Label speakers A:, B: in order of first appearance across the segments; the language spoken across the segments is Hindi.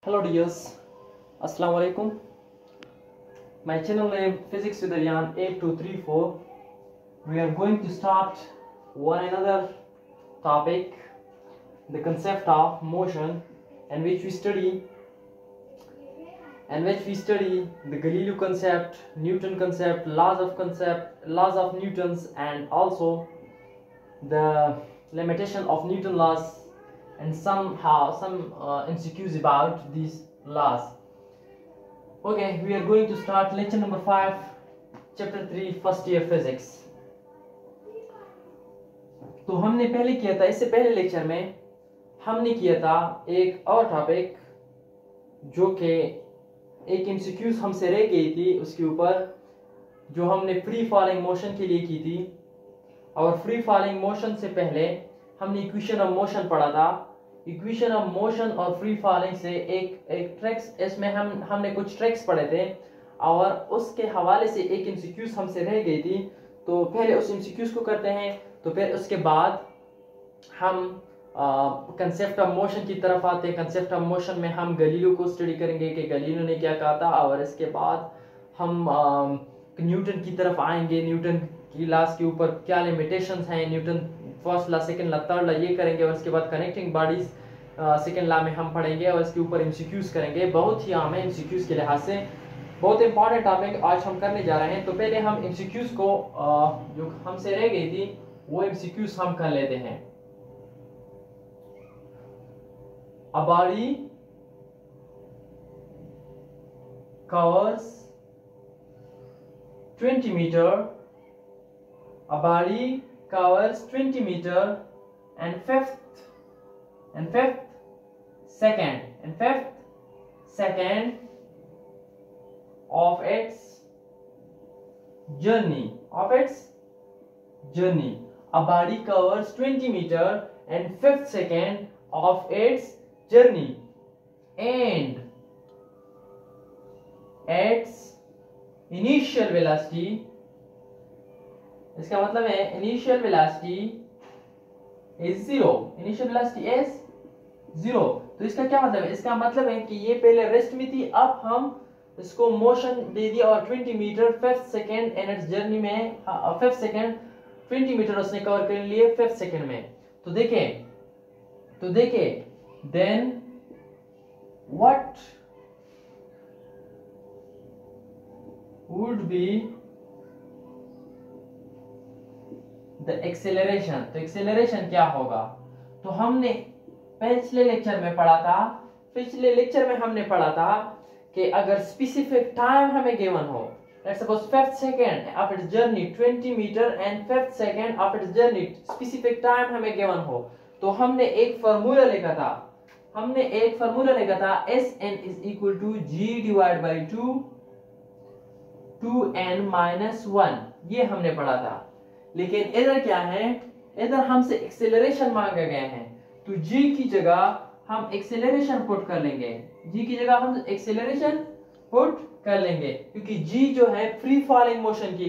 A: Hello dears, Assalamu alaikum. My channel name Physics with Aryan 8234. We are going to start one another topic, the concept of motion, in which we study the Galileo concept, Newton concept, laws of Newton's, and also the limitation of Newton laws and some MCQs about these laws. Okay, we are going to start lecture number 5, chapter 3, first year physics. तो हमने पहले किया था, इससे पहले लेक्चर में हमने किया था एक और टॉपिक जो कि एक MCQs हमसे रह गई थी, उसके ऊपर जो हमने फ्री फॉलिंग मोशन के लिए की थी। और फ्री फॉलिंग मोशन से पहले हमने इक्वेशन ऑफ मोशन पढ़ा था। इक्वेशन ऑफ मोशन और फ्री फॉलिंग से एक ट्रैक्स, इसमें हमने कुछ ट्रैक्स पढ़े थे और उसके हवाले से एक MCQs हमसे रह गई थी। तो पहले उस MCQs को करते हैं, तो फिर उसके बाद हम कंसेप्ट ऑफ मोशन की तरफ आते हैं। कंसेप्ट ऑफ मोशन में हम गलीलियो को स्टडी करेंगे कि गलीलियो ने क्या कहा था, और इसके बाद हम न्यूटन की तरफ आएंगे। न्यूटन की लॉज के ऊपर क्या लिमिटेशंस हैं, Newton first law, second law, third law, ये करेंगे। और उसके बाद कनेक्टिंग बॉडीज सेकंड लॉ में हम पढ़ेंगे और इसके ऊपर MCQs करेंगे। बहुत ही आम है MCQs के लिहाज से, बहुत इंपॉर्टेंट टॉपिक आज हम करने जा रहे हैं। तो पहले हम MCQs को जो हमसे रह गई थी वो MCQs हम कर लेते हैं। A body covers 20 meter. A body covers 20 meter and fifth second of its journey. A body covers 20 meter and fifth second of its journey, and its initial velocity, इसका मतलब है initial velocity is zero. Initial velocity is zero. तो इसका क्या मतलब है? इसका मतलब है कि ये पहले रेस्ट में थी, अब हम इसको मोशन दे दिया और 20 metre 5th second in its journey में 5th सेकंड 20 मीटर उसने कवर कर लिए 5th सेकंड में। तो देखें then what would be the acceleration? तो acceleration क्या होगा? तो हमने पिछले लेक्चर में पढ़ा था कि अगर स्पेसिफिक टाइम हमें गिवन हो, let's suppose 5th second of its journey 20 meter and 5th second of its journey, specific time हमें गिवन हो, तो हमने एक फार्मूला लिखा था Sn is equal to G divided by 2n minus 1, ये हमने पढ़ा था। लेकिन इधर क्या है, इधर हमसे एक्सेलरेशन मांगे गए हैं, तो G की जगह हम एक्सेलरेशन पुट कर लेंगे, क्योंकि G जो है फ्री फॉलिंग मोशन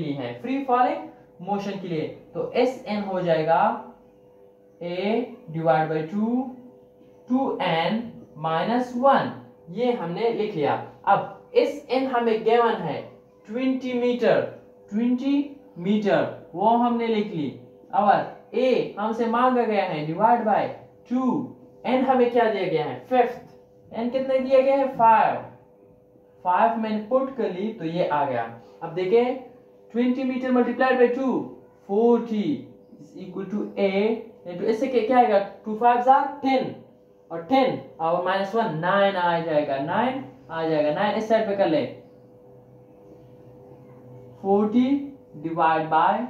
A: के लिए तो Sn हो जाएगा A divide by 2n minus 1, ये हमने लिख लिया। अब Sn हमें गिवन है 20 मीटर, वो हमने लिख ली। और A हमसे मांगा गया है डिवाइड बाय 2, n हमें क्या दिया गया है 5th, n कितने दिया गया है 5 मैंने पुट कर ली, तो ये आ गया। अब देखें 20 metre multiplied by 2 40 is equal to A into, इससे क्या आएगा 2 5 10 और 10 और माइनस 1 9 आ जाएगा। 9 इस साइड पे कर ले, 40 डिवाइड बाय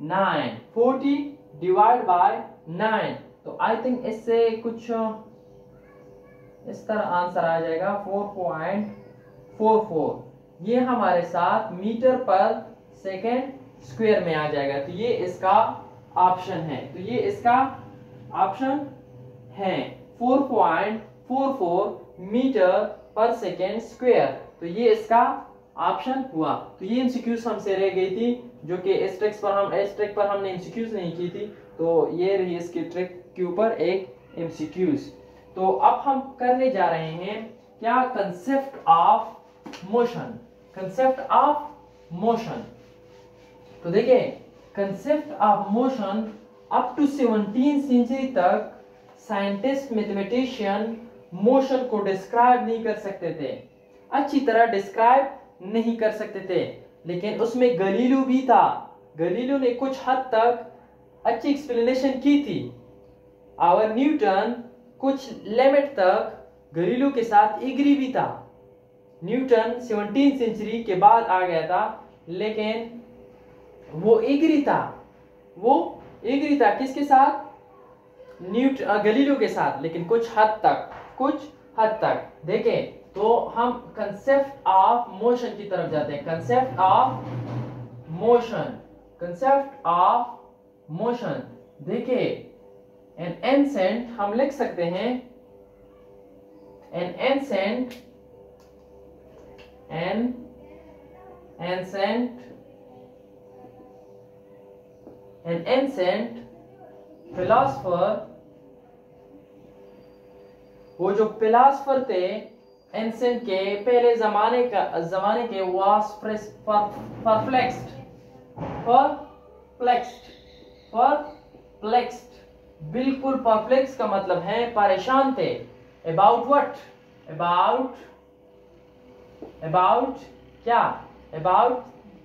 A: 9, तो आई थिंक इससे कुछ इस तरह आंसर आ जाएगा 4.44, ये हमारे साथ मीटर पर सेकेंड स्क्वायर में आ जाएगा। तो ये इसका ऑप्शन है 4.44 मीटर पर सेकेंड स्क्वायर, तो ये इसका ऑप्शन हुआ। तो ये MCQs हमसे रह गई थी, जो कि इस ट्रैक पर हमने MCQs नहीं की थी, तो ये रही इसके ट्रैक के ऊपर एक MCQs। तो अब हम करने जा रहे हैं क्या? Concept of motion, concept of motion. तो देखिए concept of motion up to 17th century तक साइंटिस्ट मैथमेटिशियन मोशन को डिस्क्राइब नहीं कर सकते थे, अच्छी तरह डिस्क्राइब नहीं कर सकते थे। लेकिन उसमें गलीलियो भी था, गलीलियो ने कुछ हद तक अच्छी एक्सप्लेनेशन की थी। और न्यूटन कुछ लिमिट तक गलीलियो के साथ एग्री भी था। न्यूटन 17th सेंचुरी के बाद आ गया था, लेकिन वो एग्री था, वो एग्री था किसके साथ? गलीलियो के साथ, लेकिन कुछ हद तक, कुछ हद तक। देखें तो हम कंसेप्ट ऑफ मोशन की तरफ जाते हैं। Concept of motion, concept of motion. देखिए एन एंसेंट हम लिख सकते हैं, an ancient, an ancient, an ancient philosopher, वो जो फिलोसोफर थे एंसेंट के पहले जमाने के वाज परप्लेक्स्ड, बिल्कुल परप्लेक्स का मतलब है परेशान थे। About what? अबाउट क्या? About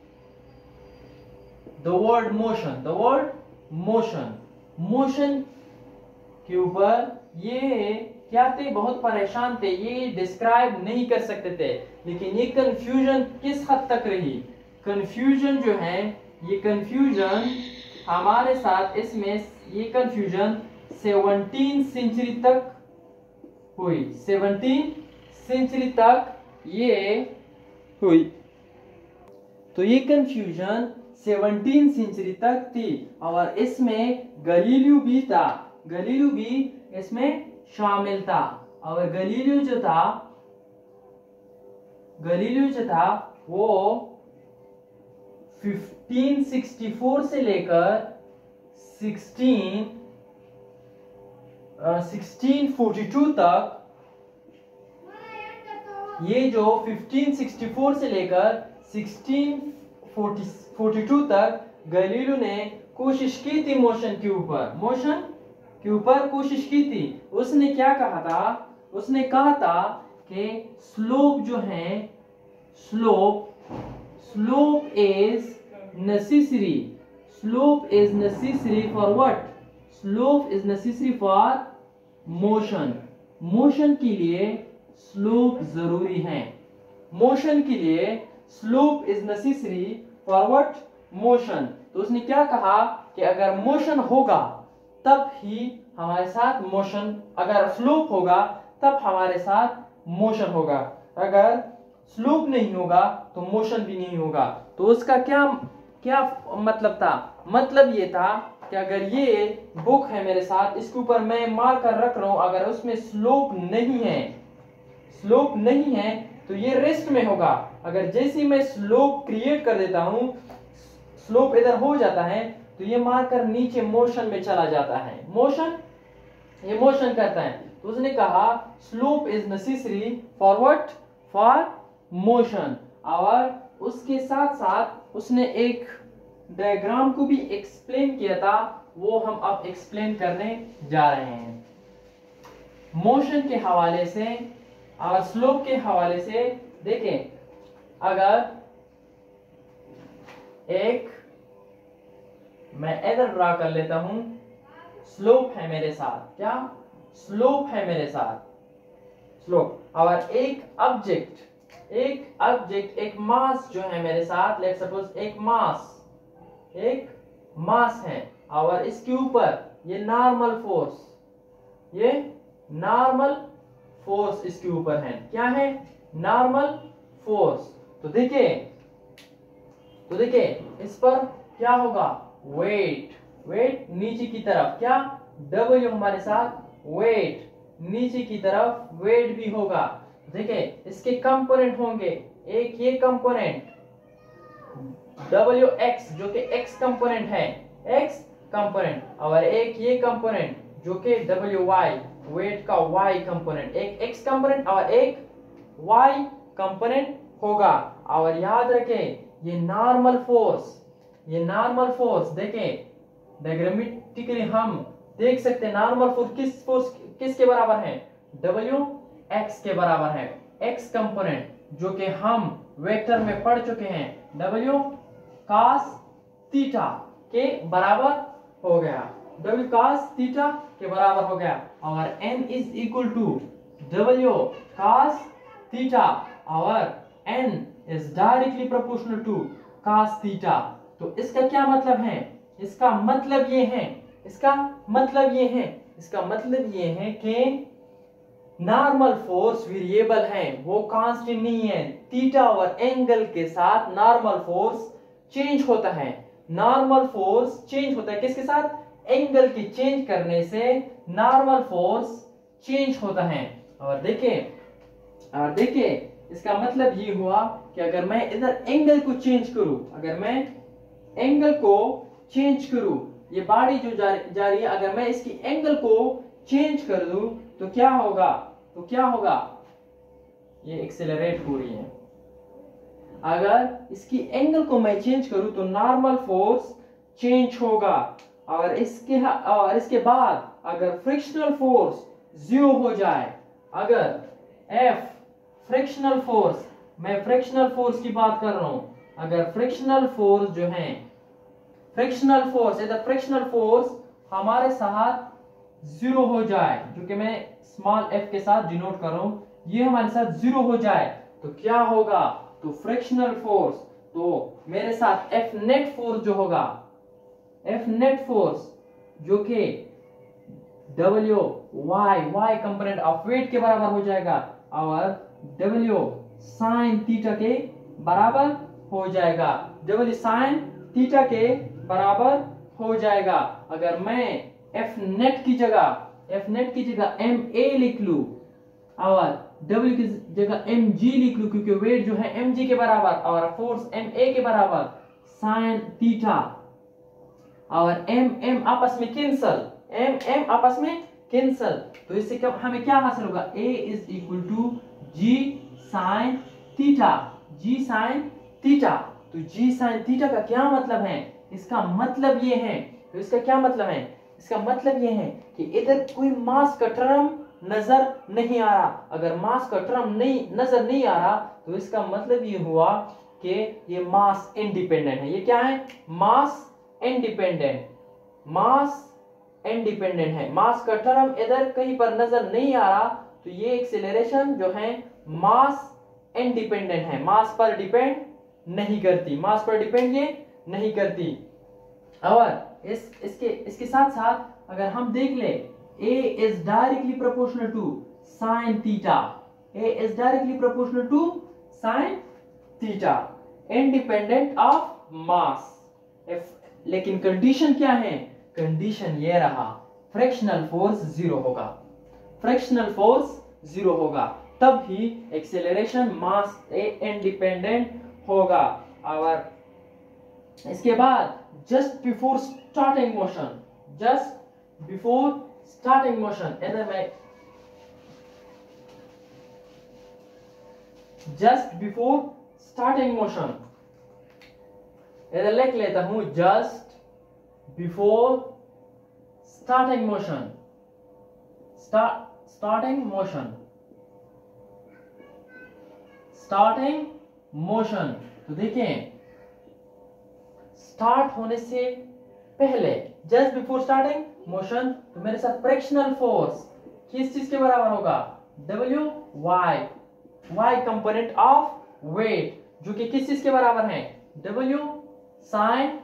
A: the word motion, the word motion, motion के ऊपर ये क्या थे? बहुत परेशान थे, ये डिस्क्राइब नहीं कर सकते थे। लेकिन ये कंफ्यूजन किस हद तक रही? कंफ्यूजन जो है, ये कंफ्यूजन हमारे साथ, इसमें ये कंफ्यूजन 17th सेंचुरी तक हुई, 17th सेंचुरी तक ये हुई। तो ये कंफ्यूजन 17th सेंचुरी तक थी और इसमें गलीलियो भी था, गलीलियो भी इसमें शामिल था। और गलीलियो जो था वो 1564 से लेकर 1642 तक, ये जो 1564 से लेकर 1642 तक गलीलियो ने कोशिश की थी मोशन के ऊपर कोशिश की थी। उसने क्या कहा था? उसने कहा था कि स्लोप जो है, slope is necessary for what? Slope is necessary for motion, motion के लिए स्लोप जरूरी है, मोशन के लिए slope is necessary for what? Motion. तो उसने क्या कहा कि अगर मोशन होगा तब ही हमारे साथ मोशन, अगर स्लोप होगा तब हमारे साथ मोशन होगा, अगर स्लोप नहीं होगा तो मोशन भी नहीं होगा। तो उसका क्या मतलब था? मतलब ये था कि अगर ये बुक है मेरे साथ, इसके ऊपर मैं मार्कर रख रहा हूं, अगर उसमें स्लोप नहीं है तो ये रेस्ट में होगा। अगर जैसे ही मैं स्लोप क्रिएट कर देता हूं, स्लोप इधर हो जाता है, तो ये मार्कर नीचे मोशन में चला जाता है, ये मोशन करता है। तो उसने कहा slope is necessary for what? For motion. और उसके साथ साथ उसने एक डायग्राम को भी एक्सप्लेन किया था, वो हम अब एक्सप्लेन करने जा रहे हैं। मोशन के हवाले से और स्लोप के हवाले से देखें, अगर एक मैं इधर ड्रा कर लेता हूं, स्लोप है मेरे साथ, क्या स्लोप है मेरे साथ, स्लोप। और एक ऑब्जेक्ट, एक मास जो है मेरे साथ, लेट्स सपोज एक मास है और इसके ऊपर ये नॉर्मल फोर्स इसके ऊपर है, क्या है? Normal force. तो देखिए इस पर क्या होगा? वेट नीचे की तरफ, क्या W हमारे साथ वेट, नीचे की तरफ वेट भी होगा। देखिए इसके कंपोनेंट होंगे, एक ये कंपोनेंट WX जो कि X कंपोनेंट है, X कंपोनेंट, और एक ये कंपोनेंट जो कि WY वेट का Y कंपोनेंट, एक X कंपोनेंट और एक y कंपोनेंट होगा। और याद रखें ये नॉर्मल फोर्स देखें डायग्रामेटिकली हम देख सकते हैं नॉर्मल फोर्स किसके बराबर है, W x के बराबर है। x कंपोनेंट जो कि हम वेक्टर में पढ़ चुके हैं W cos थीटा के बराबर हो गया, W cos थीटा के बराबर हो गया। और n is equal to W cos theta और n is directly proportional to cos theta. तो इसका क्या मतलब है, इसका मतलब ये है कि नॉर्मल फोर्स वेरिएबल है, वो कांस्टेंट नहीं है। थीटा और एंगल के साथ नॉर्मल फोर्स चेंज होता है। नॉर्मल फोर्स चेंज होता है किसके साथ, एंगल की चेंज करने से नॉर्मल फोर्स चेंज होता है। और देखिए इसका मतलब ये हुआ कि अगर मैं इधर एंगल को चेंज करूं, अगर मैं एंगल को चेंज करूं, ये बॉडी जो जा रही है, अगर मैं इसकी एंगल को चेंज कर दूं तो क्या होगा, ये एक्सेलरेट हो रही है। अगर इसकी एंगल को मैं चेंज करूं तो नॉर्मल फोर्स चेंज होगा। और इसके बाद अगर फ्रिक्शनल फोर्स 0 हो जाए, अगर F फ्रिक्शनल फोर्स, मैं फ्रिक्शनल फोर्स की बात कर रहा हूं, अगर फ्रिक्शनल फोर्स जो है, फ्रिक्शनल फोर्स हमारे साथ 0 हो जाए, जो कि मैं स्मॉल f के साथ डिनोट कर रहा हूं, ये हमारे साथ 0 हो जाए तो क्या होगा, तो फ्रिक्शनल फोर्स, तो मेरे साथ F नेट फोर्स जो होगा, F नेट फोर्स जो कि W y component of weight के बराबर हो जाएगा और W साइन थीटा के बराबर हो जाएगा, W साइन थीटा के बराबर हो जाएगा। अगर मैं F नेट की जगह MA लिख लूं और W की जगह mg लिख लूं, क्योंकि वेट जो है mg के बराबर और फोर्स ma के बराबर साइन थीटा, और m आपस में कैंसल, तो इससे हमें क्या हासिल होगा, a is equal to g sine theta. तो g साइन थीटा का क्या मतलब है, इसका मतलब ये है, तो इसका क्या मतलब है, इसका मतलब ये है कि इधर कोई मास का टर्म नजर नहीं आ रहा। अगर मास का टर्म नजर नहीं आ रहा तो इसका मतलब ये हुआ कि ये मास इंडिपेंडेंट है। ये क्या है, मास इंडिपेंडेंट है। मास का टर्म इधर कहीं पर नजर नहीं आ रहा, तो ये एक्सेलरेशन जो है मास इंडिपेंडेंट है, मास पर डिपेंड नहीं करती। और इसके साथ साथ अगर हम देख ले, A is directly proportional to sin theta, independent of mass। लेकिन कंडीशन क्या है, कंडीशन ये रहा, फ्रिक्शनल फोर्स 0 होगा, तब ही एक्सेलरेशन मास इंडिपेंडेंट होगा। और इसके बाद just before starting motion, इधर मैं just before starting motion इधर लिख लेता हूं, just before starting motion, तो देखें स्टार्ट होने से पहले जस्ट बिफोर स्टार्टिंग मोशन, तो मेरे साथ फ्रिक्शनल फोर्स किस चीज के बराबर होगा, W y component of weight, जो कि किस चीज के बराबर है, W साइन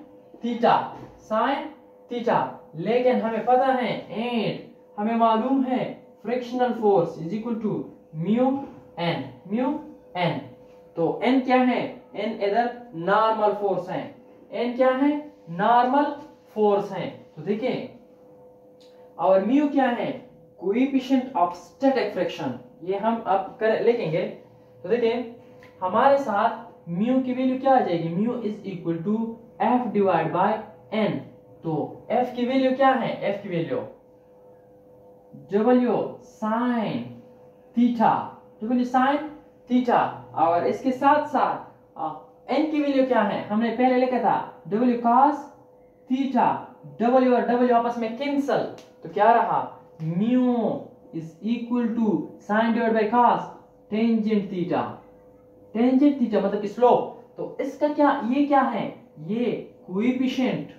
A: थीटा। लेकिन हमें पता है हमें मालूम है frictional force is equal to mu N. तो n क्या है, n इधर नॉर्मल फोर्स है, n क्या है, नॉर्मल फोर्स है। तो देखिए, और म्यू क्या है, कोएफिशिएंट ऑफ स्टैटिक फ्रिक्शन, ये हम अब लिखेंगे। तो देखिए हमारे साथ म्यू की वैल्यू क्या आ जाएगी, mu is equal to f divide by n। तो f की वैल्यू क्या है, f की value W sine theta theta. और इसके साथ साथ एन की वैल्यू क्या है, हमने पहले लिखा था डब्ल्यू कॉस थीटा। डब्ल्यू और डब्ल्यू आपस में कैंसल, तो क्या रहा, mu is equal to sine divide by cos tangent theta. Tangent theta मतलब स्लोप। तो इसका क्या, ये क्या है, ये coefficient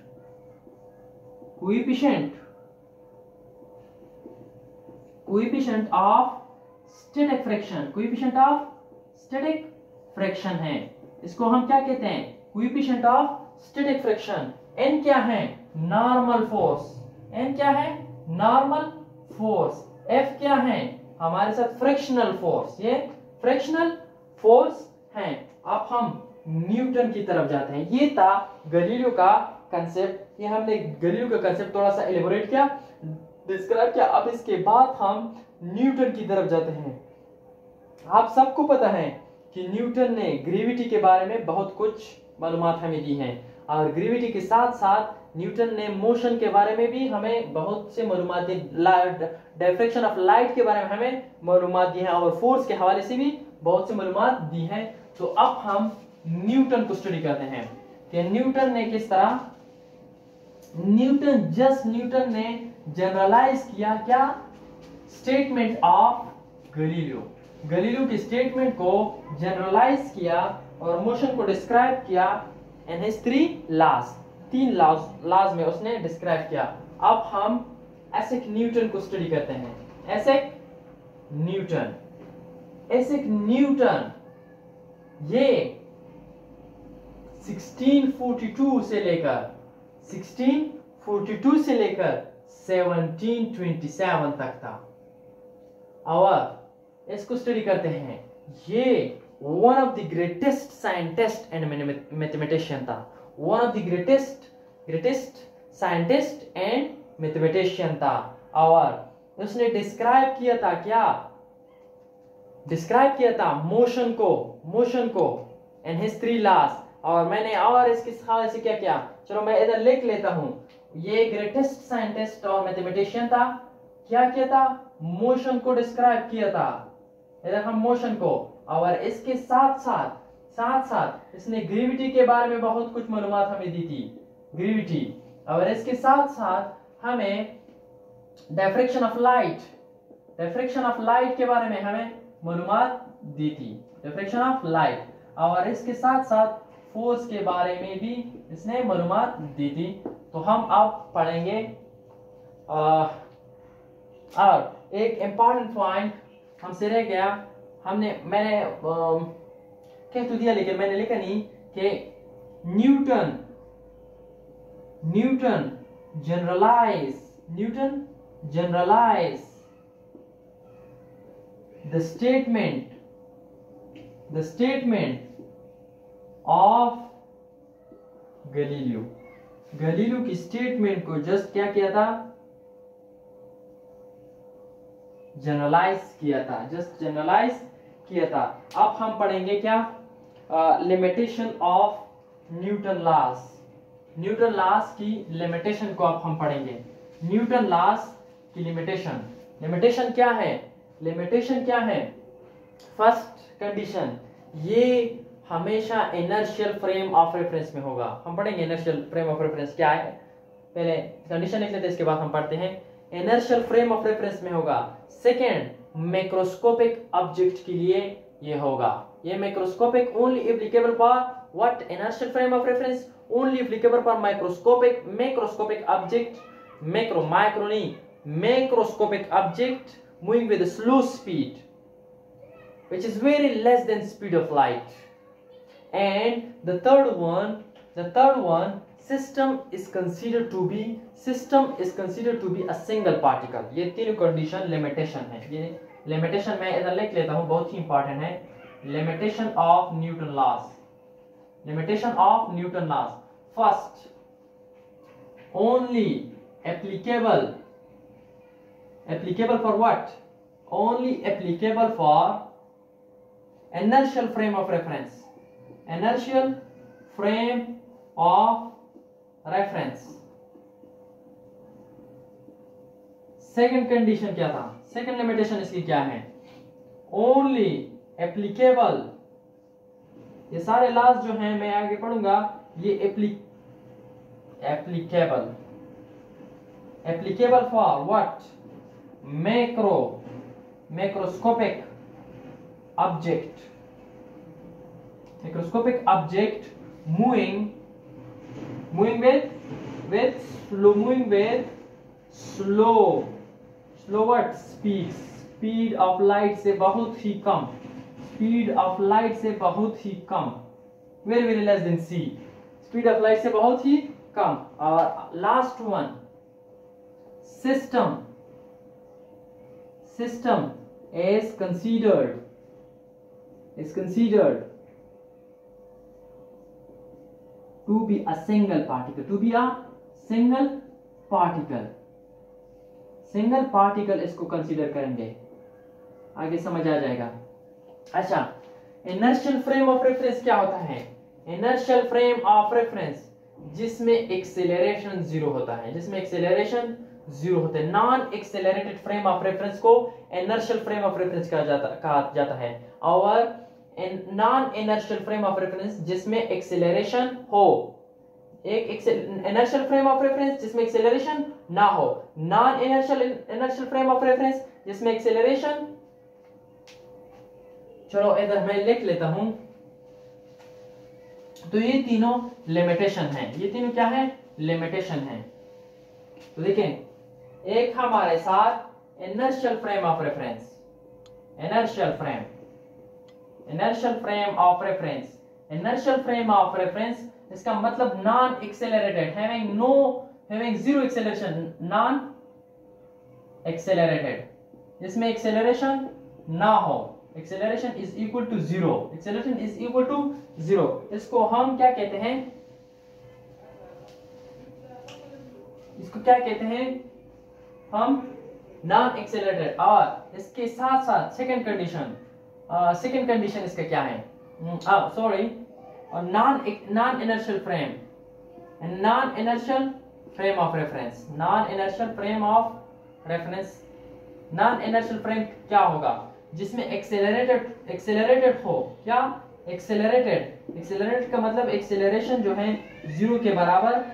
A: of static fraction, coefficient of static fraction है। इसको हम क्या कहते हैं, coefficient of static fraction. N क्या है, नॉर्मल फोर्स, एन क्या है, नॉर्मल फोर्स। एफ क्या है, हमारे साथ फ्रैक्शनल फोर्स, ये फ्रैक्शनल फोर्स है। अब हम न्यूटन की तरफ जाते हैं। ये था गैलीलियो का कंसेप्ट, ये हमने गैलीलियो का कंसेप्ट थोड़ा सा एलिबोरेट किया, डिस्क्राइब किया। अब इसके बाद हम न्यूटन की तरफ जाते हैं। आप सबको पता है कि न्यूटन ने ग्रेविटी के बारे में बहुत कुछ मालूमात हमें दी हैं, और ग्रेविटी के साथ साथ न्यूटन ने मोशन के बारे में भी हमें बहुत से मालूमात दी, डायरेक्शन ऑफ लाइट के बारे में हमें मालूमात दी है, और फोर्स के हवाले से भी बहुत से मालूमात दी हैं। तो अब हम न्यूटन को स्टडी करते हैं कि न्यूटन ने किस तरह, न्यूटन ने जनरलाइज किया क्या, स्टेटमेंट ऑफ गैलीलियो। गैलीलियो की स्टेटमेंट को जनरलाइज किया और मोशन को डिस्क्राइब किया इन हिज तीन लॉज में उसने डिस्क्राइब किया। अब हम आइजैक न्यूटन को स्टडी करते हैं। आइजैक न्यूटन ये 1642 से लेकर 1727 तक था। और इसको स्टडी करते हैं। ये one of the greatest scientist and mathematician था, one of the greatest scientist and mathematician था। और उसने डिस्क्राइब किया था क्या, डिस्क्राइब किया था मोशन को एंड हिज थ्री लॉज। और मैंने और इसके हवाले से क्या किया, चलो मैं इधर लिख लेता हूं। ये ग्रेटेस्ट साइंटिस्ट और मैथमेटिशियन था, क्या किया था, मोशन को डिस्क्राइब किया था। इधर हम मोशन को, और इसके साथ साथ इसने ग्रेविटी के बारे में बहुत कुछ मालूमात हमें दी थी, ग्रेविटी। और इसके साथ साथ हमें डायफ्रैक्शन ऑफ लाइट के बारे में हमें मालूमात दी थी, डायफ्रैक्शन ऑफ लाइट। और इसके साथ साथ फोर्स के बारे में भी इसने मालूमात दी थी। तो हम अब पढ़ेंगे। और एक इम्पॉर्टेंट पॉइंट हमसे रह गया, मैंने कह तो दिया लेकिन मैंने लिखा नहीं कि Newton generalize the statement of Galileo की स्टेटमेंट को जस्ट क्या किया था, जनरलाइज किया था। अब हम पढ़ेंगे क्या, लिमिटेशन ऑफ न्यूटन लॉज की लिमिटेशन को अब हम पढ़ेंगे। न्यूटन लॉज की लिमिटेशन क्या है, फर्स्ट कंडीशन, ये हमेशा इनर्शियल फ्रेम ऑफ रेफरेंस में होगा। हम पढ़ेंगे इनर्शियल फ्रेम ऑफ रेफरेंस क्या है, पहले कंडीशन लिख लेते हैं, इसके बाद हम पढ़ते हैं। इनर्शियल फ्रेम ऑफ रेफरेंस में होगा। सेकेंड, मैक्रोस्कोपिक ऑब्जेक्ट के लिए ये होगा। ये macroscopic only applicable for what, inertial frame of reference only applicable for macroscopic object, macroscopic object moving with slow speed which is very less than speed of light. And the third one, system is considered to be a single particle. ये तीनों कंडीशन लिमिटेशन है। ये लिमिटेशन मैं इधर लिख लेता हूं, बहुत ही इंपॉर्टेंट है। Limitation of Newton laws. First, only applicable for what? Only applicable for inertial frame of reference. Second condition क्या था, सेकंड लिमिटेशन इसकी क्या है, ओनली एप्लीकेबल, ये सारे लॉज जो हैं मैं आगे पढ़ूंगा, ये applicable, applicable for what, macroscopic object, macroscopic object moving with slower speed of light से बहुत ही कम, स्पीड ऑफ लाइट से बहुत ही कम, very very less than C, speed of light से बहुत ही कम। और last one, system is considered to be a single particle, इसको कंसीडर करेंगे, आगे समझ आ जाएगा। अच्छा, इनर्शियल फ्रेम ऑफ रेफरेंस क्या होता है? इनर्शियल फ्रेम ऑफ रेफरेंस जिसमें एक्सेलरेशन जीरो होता है, non accelerated frame of reference को इनर्शियल फ्रेम ऑफ रेफरेंस कहा जाता है। और non inertial frame of reference जिसमें एक्सेलरेशन हो, एक इनर्शियल फ्रेम ऑफ रेफरेंस जिसमें एक्सेलरेशन ना हो, non inertial frame of reference जिसमें एक्सेलरेशन, चलो इधर मैं लिख लेता हूं। तो ये तीनों लिमिटेशन है, ये तीनों क्या है? लिमिटेशन है। तो देखें, एक हमारे साथ inertial frame of reference, inertial frame of reference इसका मतलब non accelerated, having zero acceleration, non accelerated, जिसमें एक्सेलरेशन ना हो, acceleration is equal to zero, इसको हम क्या कहते हैं? हम नॉन एक्सेलरेटेड। और इसके साथ साथ सेकंड कंडीशन इसका क्या है? Non inertial frame of reference क्या होगा? जिसमें एक्सेलरेटेड हो, क्या? एक्सेलरेटेड का मतलब एक्सेलरेशन जो है जीरो के बराबर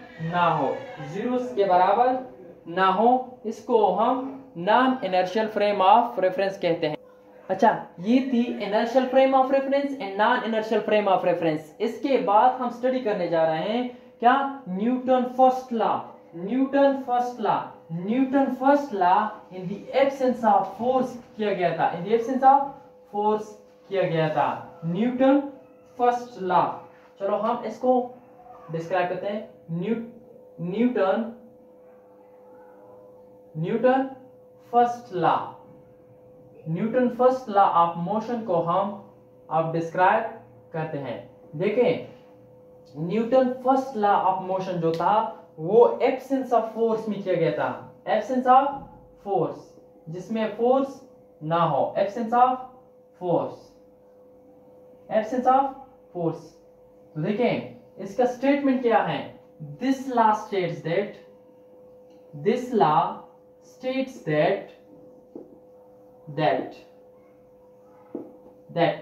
A: ना हो, इसको हम non inertial frame of reference कहते हैं। अच्छा, ये थी inertial frame of reference and non inertial frame of reference. इसके बाद हम स्टडी करने जा रहे हैं क्या? Newton first law in the absence of force किया गया था, न्यूटन फर्स्ट लॉ। चलो हम इसको डिस्क्राइब करते हैं। Newton first law of motion को हम अब डिस्क्राइब करते हैं। देखें, Newton first law of motion जो था वो एब्सेंस ऑफ फोर्स में किया गया था, एब्सेंस ऑफ जिसमें फोर्स ना हो, एब्सेंस ऑफ फोर्स। तो देखें, इसका स्टेटमेंट क्या है? दिस लॉ स्टेट्स दैट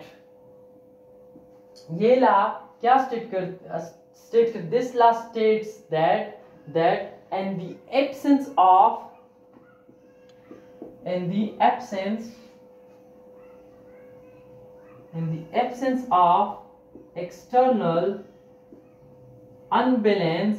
A: ये लॉ क्या स्टेट कर this law states that in the absence of external unbalance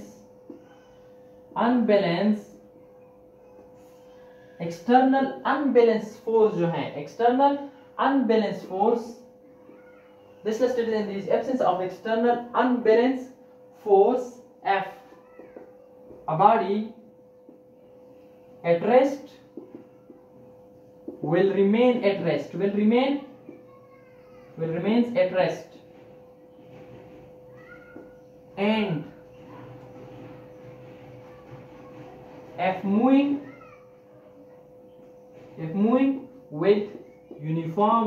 A: force जो है, external unbalance force, this is stated in the absence of external unbalance force F, a body at rest will remains at rest and if moving with uniform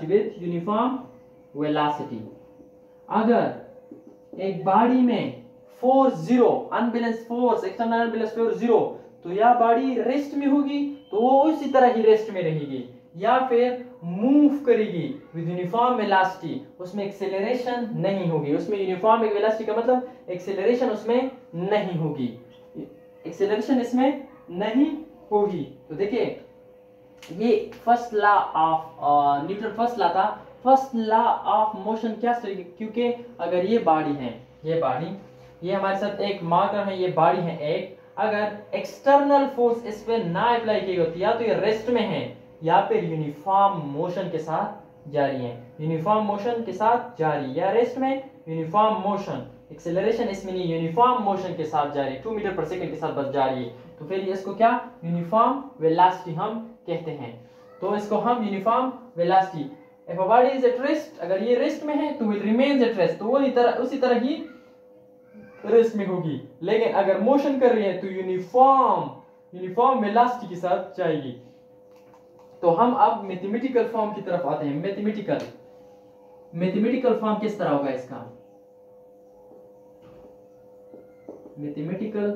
A: velocity, अगर एक बॉडी में force zero, unbalance force, external unbalance force zero, तो यह बॉडी रेस्ट में होगी तो वो उसी तरह ही रेस्ट में रहेगी। या फिर मूव करेगी विद यूनिफॉर्म वेलोसिटी, उसमें एक्सेलरेशन नहीं होगी। उसमें यूनिफॉर्म वेलोसिटी का मतलब एक्सेलरेशन उसमें नहीं होगी, एक्सेलरेशन इसमें नहीं होगी। तो देखिए ये first law of Newton first law था। फर्स्ट लॉ ऑफ मोशन क्या तरीके, क्योंकि अगर ये बॉडी है, ये बॉडी, ये हमारे साथ एक मार्कर है, ये बॉडी है एक, अगर एक्सटर्नल फोर्स इस पे ना अप्लाई की होती या तो ये रेस्ट में है या फिर यूनिफॉर्म मोशन के साथ जारी है, यूनिफॉर्म मोशन के साथ जारी, या रेस्ट में यूनिफॉर्म मोशन, एक्सेलरेशन इसमें नहीं, यूनिफॉर्म मोशन के साथ जारी, 2 मीटर पर सेकंड के साथ बस जारी है, तो फिर इसको क्या यूनिफॉर्म वेलोसिटी हम कहते हैं। तो इसको हम uniform velocity, if a body is at rest, अगर ये रेस्ट में है तो विल रिमेन्स एट रेस्ट, तो वो उसी तरह ही रेस्ट में होगी। लेकिन अगर मोशन कर रही है तो यूनिफॉर्म वेलोसिटी के साथ जाएगी। तो हम अब मैथमेटिकल फॉर्म की तरफ आते हैं। मैथमेटिकल फॉर्म किस तरह होगा इसका? मैथमेटिकल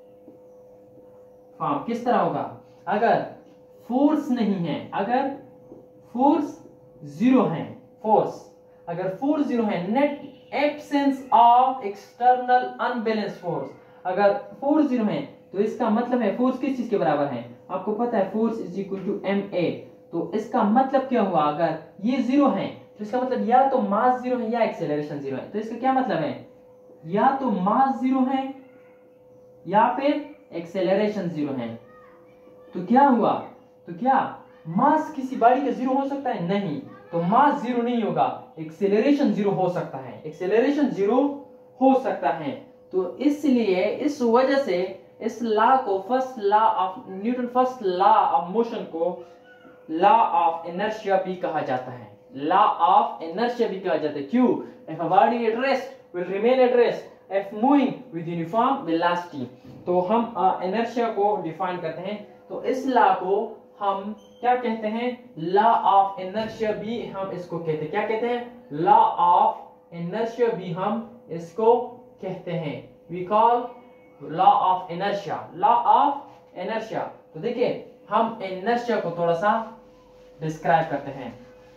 A: फॉर्म किस तरह होगा? अगर फोर्स नहीं है, अगर फोर्स जीरो है, अगर फोर्स जीरो है, net absence of external unbalanced force, अगर फोर्स जीरो है तो इसका मतलब है फोर्स किस चीज के बराबर है? आपको पता है force is equal to ma, तो इसका मतलब क्या हुआ? अगर ये जीरो है तो इसका मतलब या तो मास जीरो है या एक्सेलरेशन जीरो है। तो इसका क्या मतलब है? या तो मास जीरो है या फिर एक्सेलरेशन जीरो है। तो क्या हुआ? तो क्या मास किसी बॉडी का जीरो हो सकता है? नहीं, तो मास जीरो नहीं होगा, एक्सेलरेशन जीरो हो सकता है, एक्सेलरेशन जीरो हो सकता है। तो इसलिए इस वजह से इस लॉ को first law of Newton first law of motion को लॉ ऑफ इनर्शिया भी कहा जाता है, लॉ ऑफ इनर्शिया भी कहा जाता है। क्यों? If a body at rest will remain at rest if moving with uniform velocity. तो हम इनर्शिया को डिफाइन करते हैं, तो इस लॉ को हम क्या कहते हैं? लॉ ऑफ इनर्शिया भी हम इसको कहते हैं। क्या कहते हैं? लॉ ऑफ इनर्शिया भी हम इसको कहते हैं। We call law of inertia, law of inertia. तो देखिए हम इनर्शिया को थोड़ा सा डिस्क्राइब करते हैं।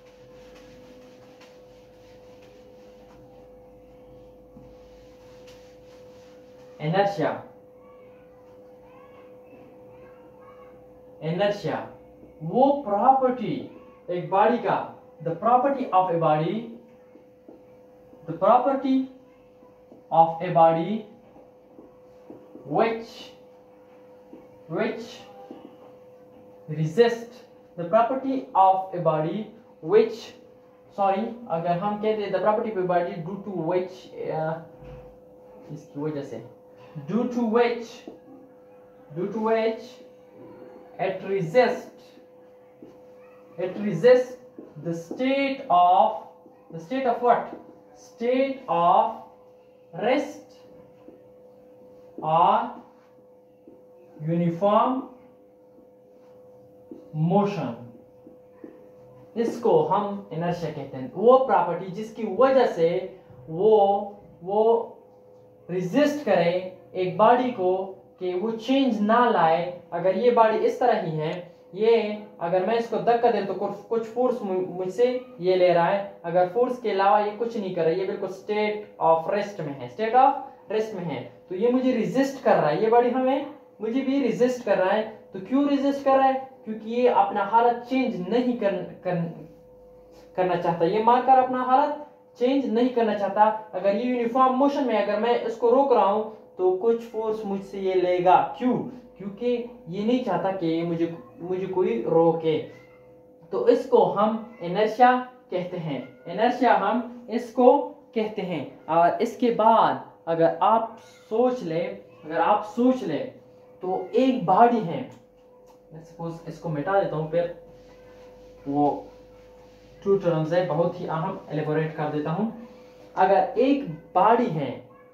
A: इनर्शिया वो प्रॉपर्टी एक बॉडी का, the property of a body, the property of a body which resist, the property of a body which, sorry, अगर हम कहते हैं the property of a body due to which, इसकी वजह से, due to which it resists the state of what? State of rest or uniform motion, इसको हम इनर्शिया कहते हैं। वो प्रॉपर्टी जिसकी वजह से वो रिजिस्ट करे एक बॉडी को कि वो चेंज ना लाए। अगर ये बॉडी इस तरह ही है, ये अगर मैं इसको धक्का दे तो कुछ फोर्स मुझसे ये ले रहा है, अगर फोर्स के अलावा ये कुछ नहीं कर रहा है, ये बिल्कुल स्टेट ऑफ रेस्ट में है, स्टेट ऑफ रेस्ट में है, तो ये मुझे रिजिस्ट कर रहा है, ये बॉडी हमें मुझे भी रिजिस्ट कर रहा है। तो क्यों रिजिस्ट कर रहा है? क्योंकि ये अपना हालत चेंज नहीं करना चाहता, ये मार्कर अपना हालत चेंज नहीं करना चाहता। अगर ये यूनिफॉर्म मोशन में, अगर मैं इसको रोक रहा हूं तो कुछ फोर्स मुझसे ये लेगा। क्यों? क्योंकि ये नहीं चाहता कि मुझे कोई रोके। तो इसको हम इनर्शिया कहते हैं, इनर्शिया हम इसको कहते हैं। और इसके बाद अगर आप सोच ले तो एक बॉडी है, सपोज इसको मिटा देता हूं, फिर वो 2 टर्म्स है बहुत ही अहम, एलेबोरेट कर देता हूं। अगर एक बॉडी है,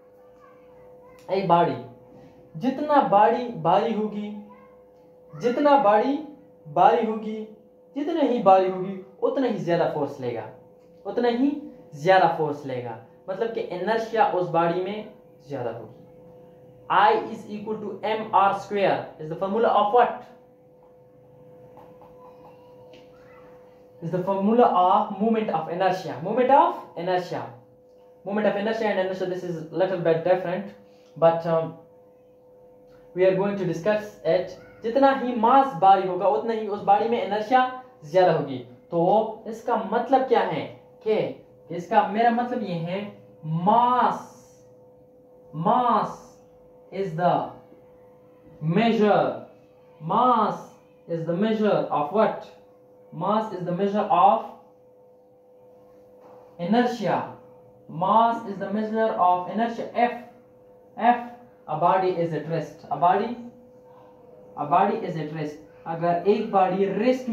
A: एक बॉडी, जितना बॉडी भारी होगी, जितना बॉडी भारी होगी, जितना ही भारी होगी उतना ही ज्यादा फोर्स लेगा, उतना ही ज्यादा फोर्स लेगा। मतलब कि इनर्शिया उस बॉडी में ज्यादा होगी। I is equal to mr square is the formula of what? is the formula of moment of inertia. Moment of inertia and inertia, this is a little bit different, but we are going to discuss it. जितना ही मास भारी होगा उतना ही उस बॉडी में इनर्शिया ज्यादा होगी। तो इसका मतलब क्या है कि इसका मेरा मतलब ये है मास is the measure of what? Mass is the measure of inertia. Mass is the measure of inertia. F, a body is at rest. A body is at rest. अगर एक बॉडी रेस्ट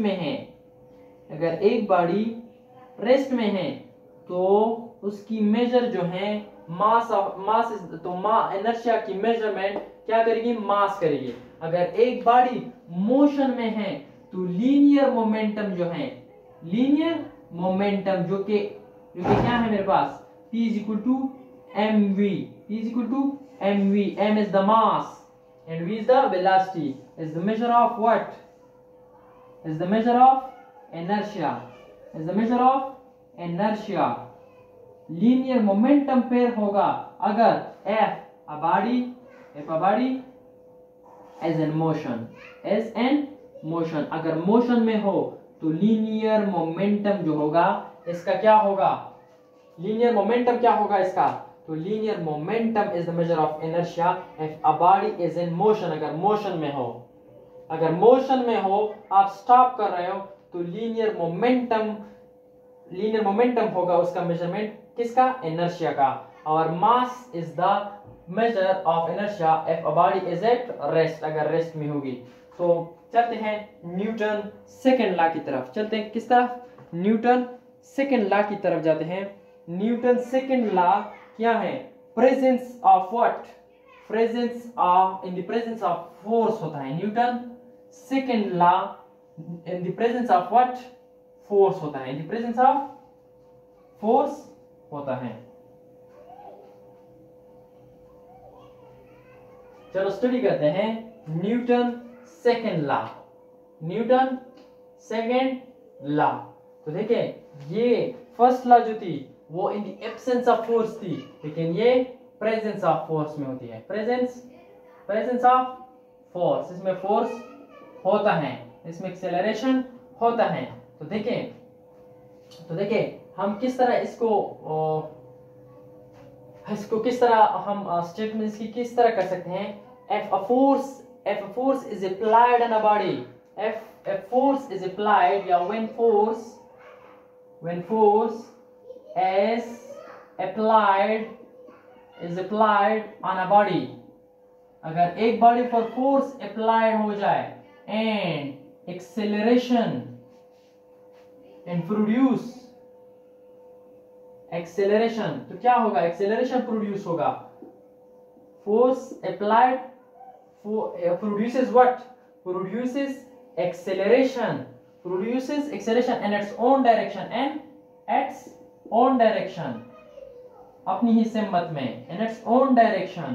A: में है, तो उसकी मेजर जो है मास तो इनर्शिया की मेजरमेंट क्या करेगी? मास करेगी। अगर एक बॉडी मोशन में है तो लीनियर मोमेंटम जो कि क्या है मेरे पास? P is equal to mv. M is the mass and v is the velocity. Is the measure of what? Is the measure of inertia. Linear momentum पेयर होगा अगर F a body is in motion. अगर मोशन में हो तो लीनियर मोमेंटम जो होगा इसका क्या होगा? लीनियर मोमेंटम क्या होगा इसका? तो linear momentum is the measure of inertia if a body is in motion. अगर मोशन में हो आप स्टॉप कर रहे हो तो लीनियर मोमेंटम होगा उसका मेजरमेंट किसका? इनर्शिया का. और mass is the measure of inertia if a body is at rest. अगर रेस्ट में होगी तो चलते हैं न्यूटन सेकंड लॉ की तरफ. चलते हैं किस तरफ? न्यूटन सेकंड लॉ की तरफ जाते हैं. न्यूटन सेकंड लॉ क्या है? Presence of what? In the presence of force होता है. Newton second law in the presence of what? Force होता है. In the presence of force होता है. चलो स्टडी करते हैं न्यूटन सेकंड लॉ. तो देखिए ये फर्स्ट लॉ जो थी वो in the absence of force थी, लेकिन ये प्रेजेंस ऑफ फोर्स में होती है. प्रेजेंस ऑफ फोर्स, इसमें फोर्स होता है, इसमें एक्सेलरेशन होता है. तो देखिए हम किस तरह इसको किस तरह हम स्टेटमेंट्स की किस तरह कर सकते हैं. If a force is applied on a body, if a force is applied, या when force is applied on a body, अगर एक बॉडी पर फोर्स अप्लाइड हो जाए एंड एक्सेलरेशन तो क्या होगा? एक्सेलरेशन प्रोड्यूस होगा. Force applied produces what? Produces acceleration in its own direction. अपनी ही सिम्मत में in its own direction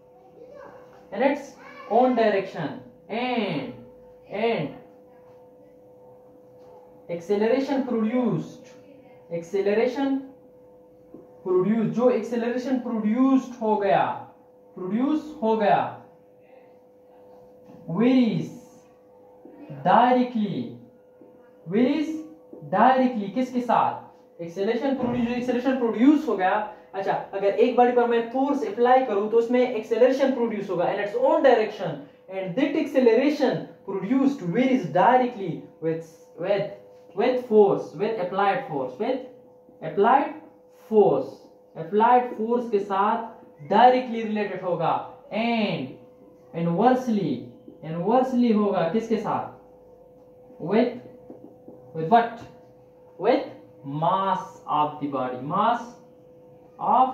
A: and acceleration produced जो acceleration produce हो गया varies directly किसके साथ? एक्सेलरेशन प्रोड्यूस हो गया. अच्छा, अगर एक बॉडी पर मैं फोर्स अप्लाई करूं तो उसमें एक्सेलरेशन प्रोड्यूस होगा in its own direction, and that acceleration produced varies directly with applied force के साथ डायरेक्टली रिलेटेड होगा. एंड इनवर्सली होगा किसके साथ? with what? with mass of the body, mass of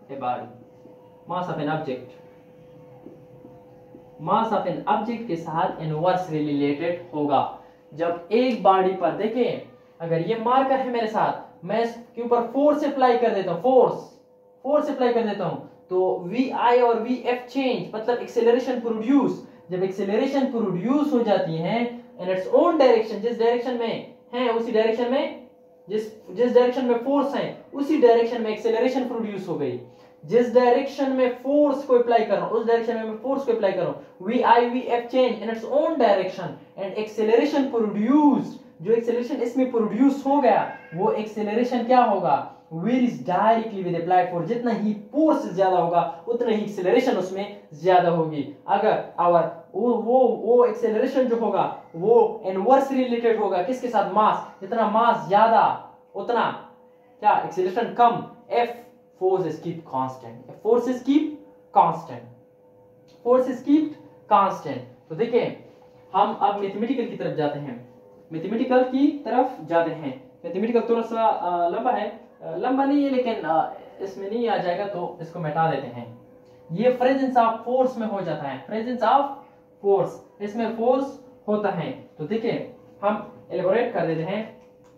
A: an object के साथ इनवर्सली रिलेटेड होगा. जब एक बॉडी पर देखिए, अगर ये मार्कर है मेरे साथ, मैं इसके ऊपर फोर्स अप्लाई कर देता हूं, तो VI और VF चेंज मतलब एक्सेलरेशन प्रोड्यूस. जब एक्सेलरेशन प्रोड्यूस हो जाती है इन इट्स ओन डायरेक्शन, जिस डायरेक्शन में हैं उसी डायरेक्शन में, जिस जिस डायरेक्शन में फोर्स है उसी डायरेक्शन में एक्सेलरेशन प्रोड्यूस हो गई। जिस डायरेक्शन में फोर्स को अप्लाई कर रहा हूं उस डायरेक्शन में मैं फोर्स को अप्लाई कर रहा हूं, V I V F change in its own direction and acceleration produced, जो एक्सेलरेशन इसमें प्रोड्यूस हो गया वो एक्सेलरेशन क्या होगा, where is directly with applied force, जितना ही फोर्स ज्यादा होगा उतना ही एक्सेलरेशन उसमें ज्यादा होगी। अगर और वो एक्सेलरेशन जो होगा वो इनवर्स रिलेटेड होगा किसके साथ, मास, जितना मास ज्यादा उतना क्या एक्सेलरेशन कम, F force is keep constant, force is keep constant, force is keep constant। तो देखिए हम अब मैथमेटिकल की तरफ जाते हैं, मैथमेटिकल की तरफ जाते हैं। मैथमेटिकल थोड़ा सा लंबा है, लंबा नहीं है लेकिन इसमें नहीं आ जाएगा तो इसको मिटा देते हैं। ये प्रेजेंस ऑफ फोर्स में हो जाता है, प्रेजेंस ऑफ फोर्स, इसमें फोर्स होता है। तो देखिए हम एलेबोरेट कर देते हैं।